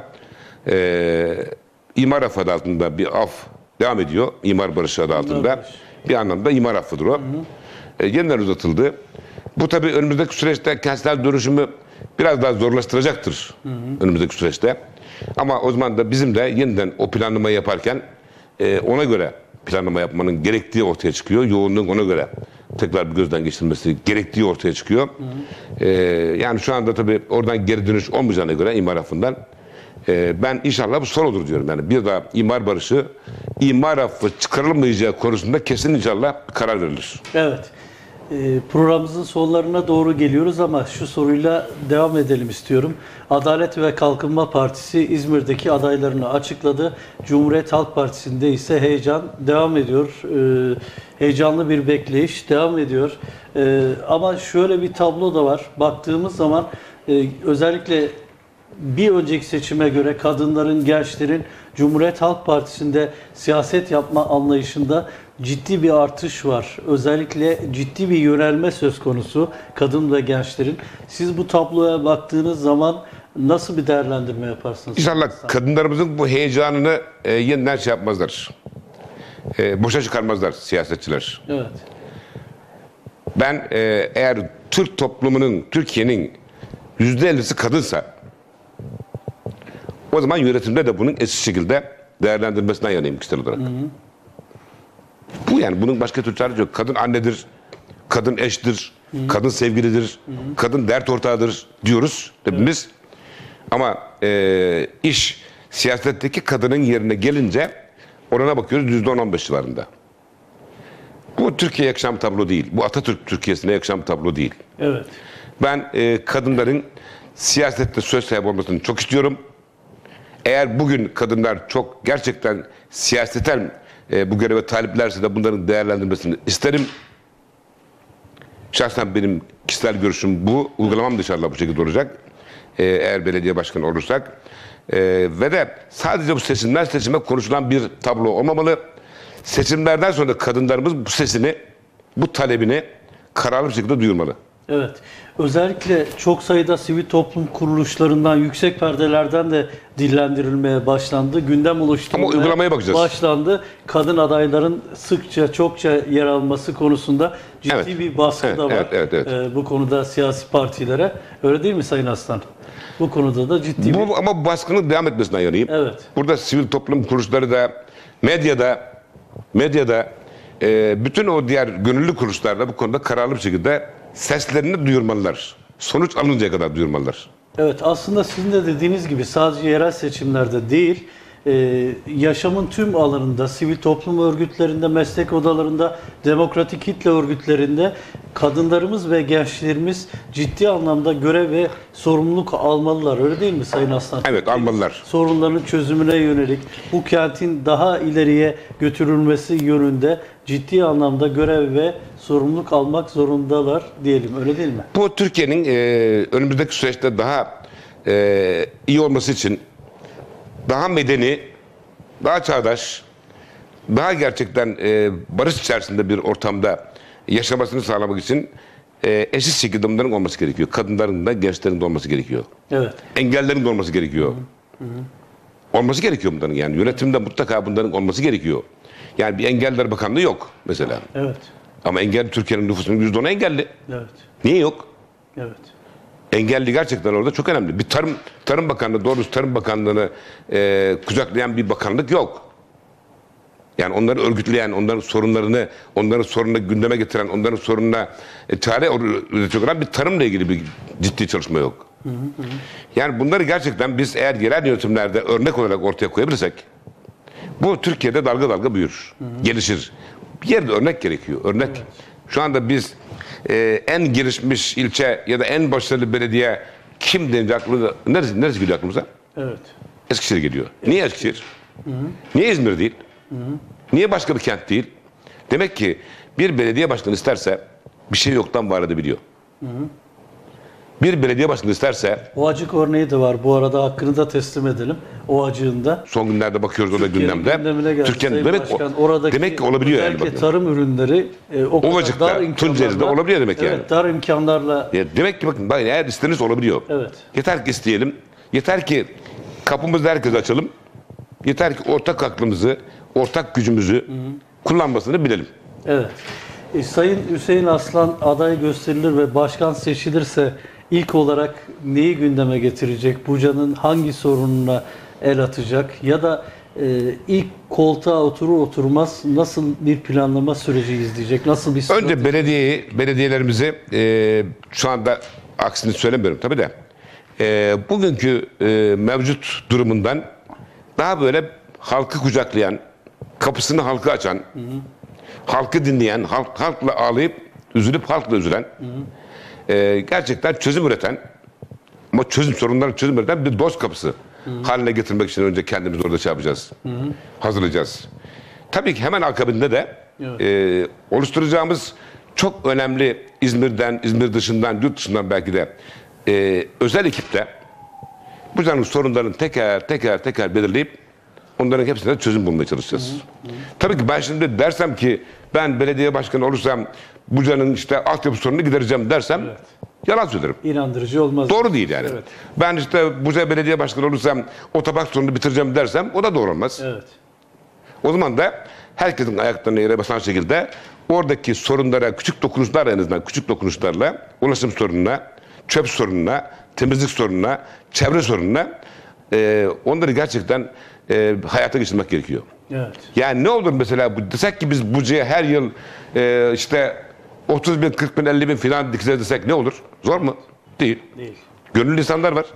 e, imar affı adı altında bir af devam ediyor. İmar barışı adı altında. Barış. Bir anlamda imar affıdır o. Hı hı. E, yeniden uzatıldı. Bu tabii önümüzdeki süreçte kentsel dönüşümü biraz daha zorlaştıracaktır hı hı. önümüzdeki süreçte. Ama o zaman da bizim de yeniden o planlamayı yaparken e, ona göre planlama yapmanın gerektiği ortaya çıkıyor. Yoğunluğun ona göre tekrar bir gözden geçirilmesi gerektiği ortaya çıkıyor. Hı hı. E, yani şu anda tabii oradan geri dönüş olmayacağına göre imar affından e, ben inşallah bu son olur diyorum. Yani bir daha imar barışı, imar affı çıkarılmayacağı konusunda kesin inşallah karar verilir. Evet. Programımızın sonlarına doğru geliyoruz ama şu soruyla devam edelim istiyorum. Adalet ve Kalkınma Partisi İzmir'deki adaylarını açıkladı. Cumhuriyet Halk Partisi'nde ise heyecan devam ediyor. Heyecanlı bir bekleyiş devam ediyor. Ama şöyle bir tablo da var. Baktığımız zaman özellikle bir önceki seçime göre kadınların, gençlerin Cumhuriyet Halk Partisi'nde siyaset yapma anlayışında ciddi bir artış var. Özellikle ciddi bir yönelme söz konusu kadın ve gençlerin. Siz bu tabloya baktığınız zaman nasıl bir değerlendirme yaparsınız? İnşallah kadınlarımızın bu heyecanını e, yeniden şey yapmazlar. E, boşa çıkarmazlar siyasetçiler. Evet. Ben e, eğer Türk toplumunun, Türkiye'nin yüzde ellisi kadınsa o zaman yönetimde de bunun eşit şekilde değerlendirmesinden yanayım kişisel olarak. Hı hı. Bu yani bunun başka türlü çaresi yok. Kadın annedir, kadın eştir, hı hı. kadın sevgilidir, hı hı. kadın dert ortağıdır diyoruz hepimiz. Evet. Ama e, iş siyasetteki kadının yerine gelince orana bakıyoruz yüzde on on beş civarında. Bu Bu Türkiye'ye yakışan bir tablo değil. Bu Atatürk Türkiye'sine yakışan bir tablo değil. Evet. Ben e, kadınların siyasette söz sahibi olmasını çok istiyorum. Eğer bugün kadınlar çok gerçekten siyaseten e, bu göreve taliplerse de bunların değerlendirmesini isterim. Şahsen benim kişisel görüşüm bu. Uygulamam dışarıda bu şekilde olacak. E, eğer belediye başkanı olursak. E, ve de sadece bu seçimler seçime konuşulan bir tablo olmamalı. Seçimlerden sonra da kadınlarımız bu sesini, bu talebini kararlı bir şekilde duyurmalı. Evet. Özellikle çok sayıda sivil toplum kuruluşlarından, yüksek perdelerden de dillendirilmeye başlandı. Gündem oluşturulmaya Ama uygulamaya bakacağız. başlandı. Kadın adayların sıkça, çokça yer alması konusunda ciddi Evet. bir baskı Evet, da var. evet, evet, evet. Ee, bu konuda siyasi partilere. Öyle değil mi Sayın Aslan? Bu konuda da ciddi bir... Bu, ama bu baskının devam etmesinden yanayım. Evet. Burada sivil toplum kuruluşları da, medyada, medyada e, bütün o diğer gönüllü kuruluşlar bu konuda kararlı bir şekilde seslerini duyurmalılar. Sonuç alıncaya kadar duyurmalılar. Evet, aslında sizin de dediğiniz gibi sadece yerel seçimlerde değil, e, yaşamın tüm alanında, sivil toplum örgütlerinde, meslek odalarında, demokratik kitle örgütlerinde kadınlarımız ve gençlerimiz ciddi anlamda görev ve sorumluluk almalılar. Öyle değil mi Sayın Aslan? Evet, almalılar. Sorunların çözümüne yönelik, bu kentin daha ileriye götürülmesi yönünde ciddi anlamda görev ve sorumluluk almak zorundalar diyelim. Öyle değil mi? Bu Türkiye'nin e, önümüzdeki süreçte daha e, iyi olması için daha medeni, daha çağdaş, daha gerçekten e, barış içerisinde bir ortamda yaşamasını sağlamak için e, eşit şekilde bunların olması gerekiyor. Kadınların da gençlerin de olması gerekiyor. Evet. Engellerin de olması gerekiyor. Hı hı. Olması gerekiyor bunların yani. Yönetimde mutlaka bunların olması gerekiyor. Yani bir Engelliler Bakanlığı yok mesela. Evet. Ama engelli Türkiye'nin nüfusunun yüzde onu engelli. Evet. Niye yok? Evet. Engelli gerçekten orada çok önemli. Bir tarım tarım bakanlığı, doğrusu tarım bakanlığını e, kucaklayan bir bakanlık yok. Yani onları örgütleyen, onların sorunlarını, onların sorununu gündeme getiren, onların sorununa e, çare üretecek olan bir tarımla ilgili bir ciddi çalışma yok. Hı hı hı. Yani bunları gerçekten biz eğer yerel yönetimlerde örnek olarak ortaya koyabilirsek, bu Türkiye'de dalga dalga büyür, hı hı. gelişir. Bir yerde örnek gerekiyor, örnek. Evet. Şu anda biz e, en gelişmiş ilçe ya da en başarılı belediye kim denince aklımıza, neresi, neresi geliyor aklımıza? Evet. Eskişehir geliyor. Evet. Niye Eskişehir? Hı hı. Niye İzmir değil? Hı hı. Niye başka bir kent değil? Demek ki bir belediye başkanı isterse bir şey yoktan var edebiliyor. Hı hı. Bir belediye başkanı isterse... O acık örneği de var. Bu arada hakkını da teslim edelim. O acığında. Son günlerde bakıyoruz o da gündemde. Türkiye'nin demek, Başkan, oradaki, demek ki olabiliyor yani. Bakın. Tarım ürünleri e, o kadar dar imkanlarla. Tunceli'de olabiliyor demek yani. Evet, dar imkanlarla. Ya demek ki bakın eğer istenirse olabiliyor. Evet. Yeter ki isteyelim. Yeter ki kapımızı herkese açalım. Yeter ki ortak aklımızı, ortak gücümüzü hı hı. kullanmasını bilelim. Evet. E, Sayın Hüseyin Aslan aday gösterilir ve başkan seçilirse İlk olarak neyi gündeme getirecek? Buca'nın hangi sorununa el atacak? Ya da e, ilk koltuğa oturur oturmaz nasıl bir planlama süreci izleyecek? Nasıl bir strateji? Önce belediyeyi, belediyelerimizi e, şu anda aksini söylemiyorum tabii de e, bugünkü e, mevcut durumundan daha böyle halkı kucaklayan, kapısını halka açan, hı hı. halkı dinleyen, halk, halkla ağlayıp üzülüp halkla üzülen, hı hı. Ee, gerçekten çözüm üreten ama çözüm sorunları çözüm üreten bir dost kapısı hı hı. haline getirmek için önce kendimiz orada şey yapacağız. Hı hı. Hazırlayacağız. Tabii ki hemen akabinde de evet. e, oluşturacağımız çok önemli İzmir'den, İzmir dışından, yurt dışından belki de e, özel ekiple bu canlı sorunların teker teker teker belirleyip onların hepsine çözüm bulmaya çalışacağız. Hı hı. Tabii ki ben şimdi dersem ki ben belediye başkanı olursam Buca'nın işte altyapı sorununu gidereceğim dersem evet. yalan söylerim. İnandırıcı olmaz. Doğru değil yani. Evet. Ben işte Buca belediye başkanı olursam otopark sorununu bitireceğim dersem o da doğru olmaz. Evet. O zaman da herkesin ayaklarına yere basan şekilde oradaki sorunlara küçük dokunuşlar en azından küçük dokunuşlarla ulaşım sorununa, çöp sorununa, temizlik sorununa, çevre sorununa e, onları gerçekten e, hayata geçirmek gerekiyor. Evet. Yani ne olur mesela bu, desek ki biz Buca'ya her yıl e, işte otuz bin, kırk bin, elli bin filan dikeceğiz desek ne olur? Zor mu? Değil. Değil. Gönüllü insanlar var.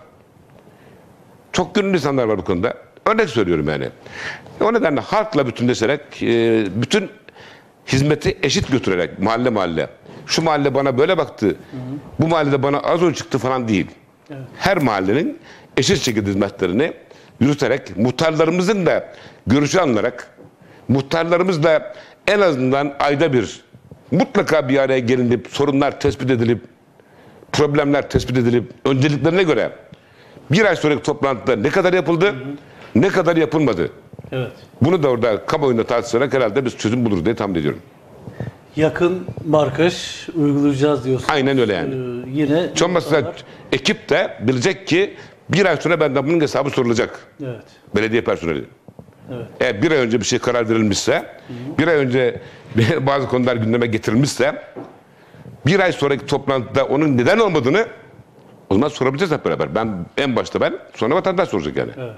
Çok gönüllü insanlar var bu konuda. Örnek söylüyorum yani. O nedenle halkla bütünleşerek e, bütün hizmeti eşit götürerek mahalle mahalle. Şu mahalle bana böyle baktı, hı hı. bu mahallede bana az oy çıktı falan değil. Evet. Her mahallenin eşit şekilde hizmetlerini yürüterek, muhtarlarımızın da görüşü alınarak, muhtarlarımız da en azından ayda bir mutlaka bir araya gelinip, sorunlar tespit edilip, problemler tespit edilip, önceliklerine göre bir ay sonraki toplantıda ne kadar yapıldı, hı hı. ne kadar yapılmadı. Evet. Bunu da orada kamuoyunda tartışarak herhalde biz çözüm buluruz diye tahmin ediyorum. Yakın markaj uygulayacağız diyorsunuz. Aynen öyle yani. Ee, yine Çoğunlukla ekip de bilecek ki bir ay sonra benden bunun hesabı sorulacak. Evet. Belediye personeli. Evet. Eğer bir ay önce bir şey karar verilmişse, hı hı. bir ay önce bazı konular gündeme getirilmişse, bir ay sonraki toplantıda onun neden olmadığını o zaman sorabileceğiz hep beraber. Ben en başta ben, sonra vatandaş soracak yani. Evet.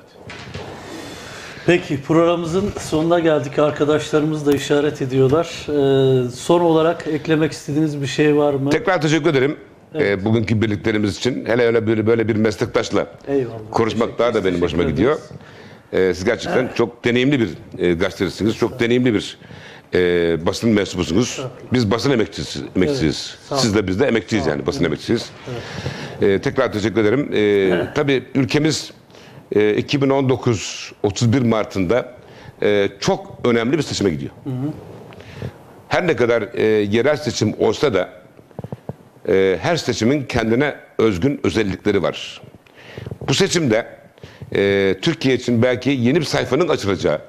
Peki programımızın sonuna geldik. Arkadaşlarımız da işaret ediyorlar. Ee, son olarak eklemek istediğiniz bir şey var mı? Tekrar teşekkür ederim. Evet. Ee, bugünkü birliklerimiz için. Hele öyle böyle, böyle bir meslektaşla Eyvallah. konuşmak daha da benim hoşuma gidiyor. Ee, siz gerçekten evet. çok deneyimli bir e, gazetecisiniz. Çok deneyimli bir e, basın mensubusunuz. Biz basın emekçisiyiz. emekçisiyiz. Evet. Siz de biz de emekçiyiz yani. Basın evet. emekçisiyiz. Evet. Ee, tekrar teşekkür ederim. Ee, evet. Tabii ülkemiz iki bin on dokuz otuz bir Mart'ında e, çok önemli bir seçime gidiyor. Hı hı. Her ne kadar e, yerel seçim olsa da e, her seçimin kendine özgün özellikleri var. Bu seçimde e, Türkiye için belki yeni bir sayfanın açılacağı,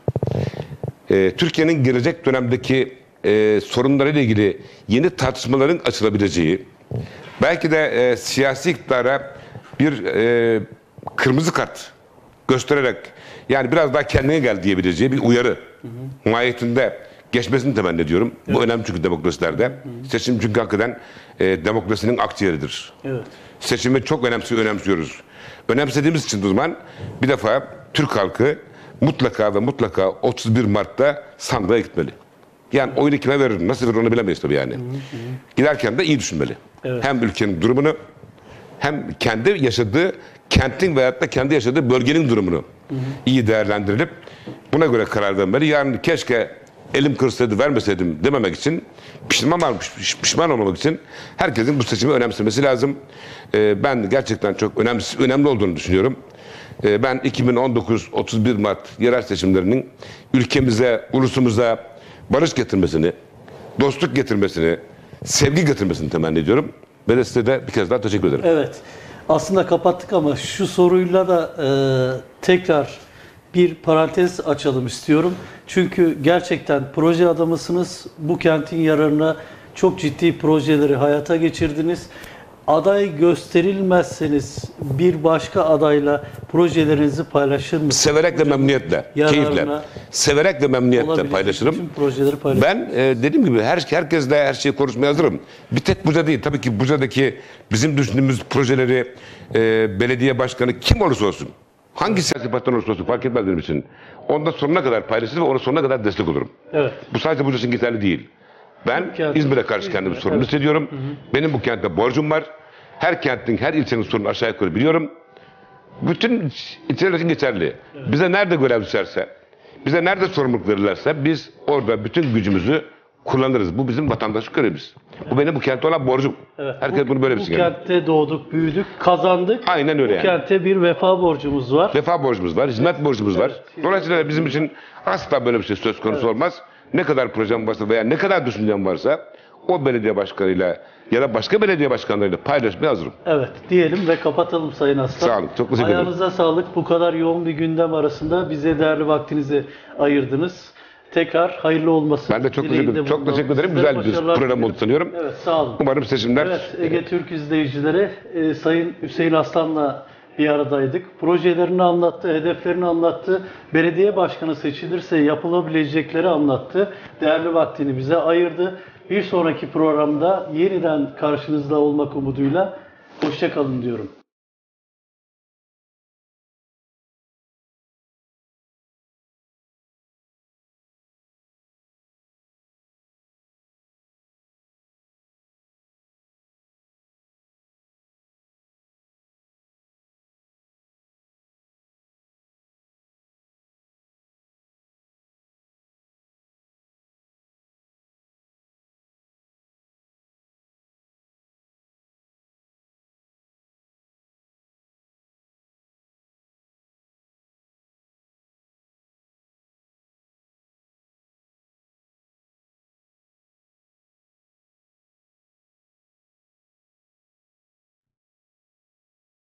e, Türkiye'nin gelecek dönemdeki e, sorunlarıyla ilgili yeni tartışmaların açılabileceği, belki de e, siyasi iktidara bir e, kırmızı kart göstererek yani biraz daha kendine gel diyebileceği bir uyarı hı hı. mahiyetinde geçmesini temenni ediyorum. Evet. Bu önemli çünkü demokrasilerde. Hı hı. Seçim çünkü hakikaten e, demokrasinin akciğeridir. Evet. Seçimi çok önemsi önemsiyoruz. Önemsediğimiz için o zaman bir defa Türk halkı mutlaka ve mutlaka otuz bir Mart'ta sandığa gitmeli. Yani oyunu kime verir, nasıl verir onu bilemeyiz tabii yani. Hı hı. Giderken de iyi düşünmeli. Evet. Hem ülkenin durumunu hem kendi yaşadığı kentin veyahut da kendi yaşadığı bölgenin durumunu hı hı. iyi değerlendirilip buna göre karar vermeli. Yani keşke elim kırsaydı vermeseydim dememek için, pişman, pişman olmamak için herkesin bu seçimi önemsemesi lazım. Ee, ben gerçekten çok önemli, önemli olduğunu düşünüyorum. Ee, ben iki bin on dokuz otuz bir Mart yerel seçimlerinin ülkemize, ulusumuza barış getirmesini, dostluk getirmesini, sevgi getirmesini temenni ediyorum. Ben de size de bir kez daha teşekkür ederim. Evet. Aslında kapattık ama şu soruyla da e, tekrar bir parantez açalım istiyorum. Çünkü gerçekten proje adamısınız. Bu kentin yararına çok ciddi projeleri hayata geçirdiniz. Aday gösterilmezseniz bir başka adayla projelerinizi paylaşır mısınız? Severek ve memnuniyetle, keyifle. Severek ve memnuniyetle paylaşırım. Tüm projeleri paylaşırım. Ben e, dediğim gibi her herkesle her şeyi konuşmaya hazırım. Bir tek Buca değil. Tabii ki Buca'daki bizim düşündüğümüz projeleri e, belediye başkanı kim olursa olsun, hangi siyasi partiden olursa olsun fark etmez benim için. Onda sonuna kadar paylaşırım ve ona sonuna kadar destek olurum. Evet. Bu sadece Buca için geçerli değil. Ben İzmir'e karşı kendimi sorumlu evet. hissediyorum. Hı hı. Benim bu kentte borcum var. Her kentin, her ilçenin sorunu aşağı yukarı biliyorum. Bütün ilçeler için geçerli. Evet. Bize nerede görev düşerse, bize nerede sorumluluk verirlerse biz orada bütün gücümüzü kullanırız. Bu bizim vatandaşlık görevimiz. Evet. Bu benim bu kente olan borcum. Evet. Herkes bu, bunu böyle bilsin. Bu kentte yani. doğduk, büyüdük, kazandık. Aynen öyle bu yani. kente bir vefa borcumuz var. Vefa borcumuz var, hizmet evet. borcumuz evet. var. Dolayısıyla bizim için asla böyle bir şey söz konusu evet. olmaz. Ne kadar projem varsa veya ne kadar düşüncem varsa o belediye başkanıyla ya da başka belediye başkanlarıyla paylaşmaya hazırım. Evet diyelim ve kapatalım Sayın Aslan. Sağ olun. Çok teşekkür ederim. Ayağınıza sağlık. Bu kadar yoğun bir gündem arasında bize değerli vaktinizi ayırdınız. Tekrar hayırlı olması. Ben de çok teşekkür ederim. Çok teşekkür ederim. Güzel bir program oldu sanıyorum. Evet sağ olun. Umarım seçimler... Evet Ege Türk izleyicileri e, Sayın Hüseyin Aslan'la bir aradaydık. Projelerini anlattı, hedeflerini anlattı. Belediye başkanı seçilirse yapılabilecekleri anlattı. Değerli vaktini bize ayırdı. Bir sonraki programda yeniden karşınızda olmak umuduyla hoşça kalın diyorum.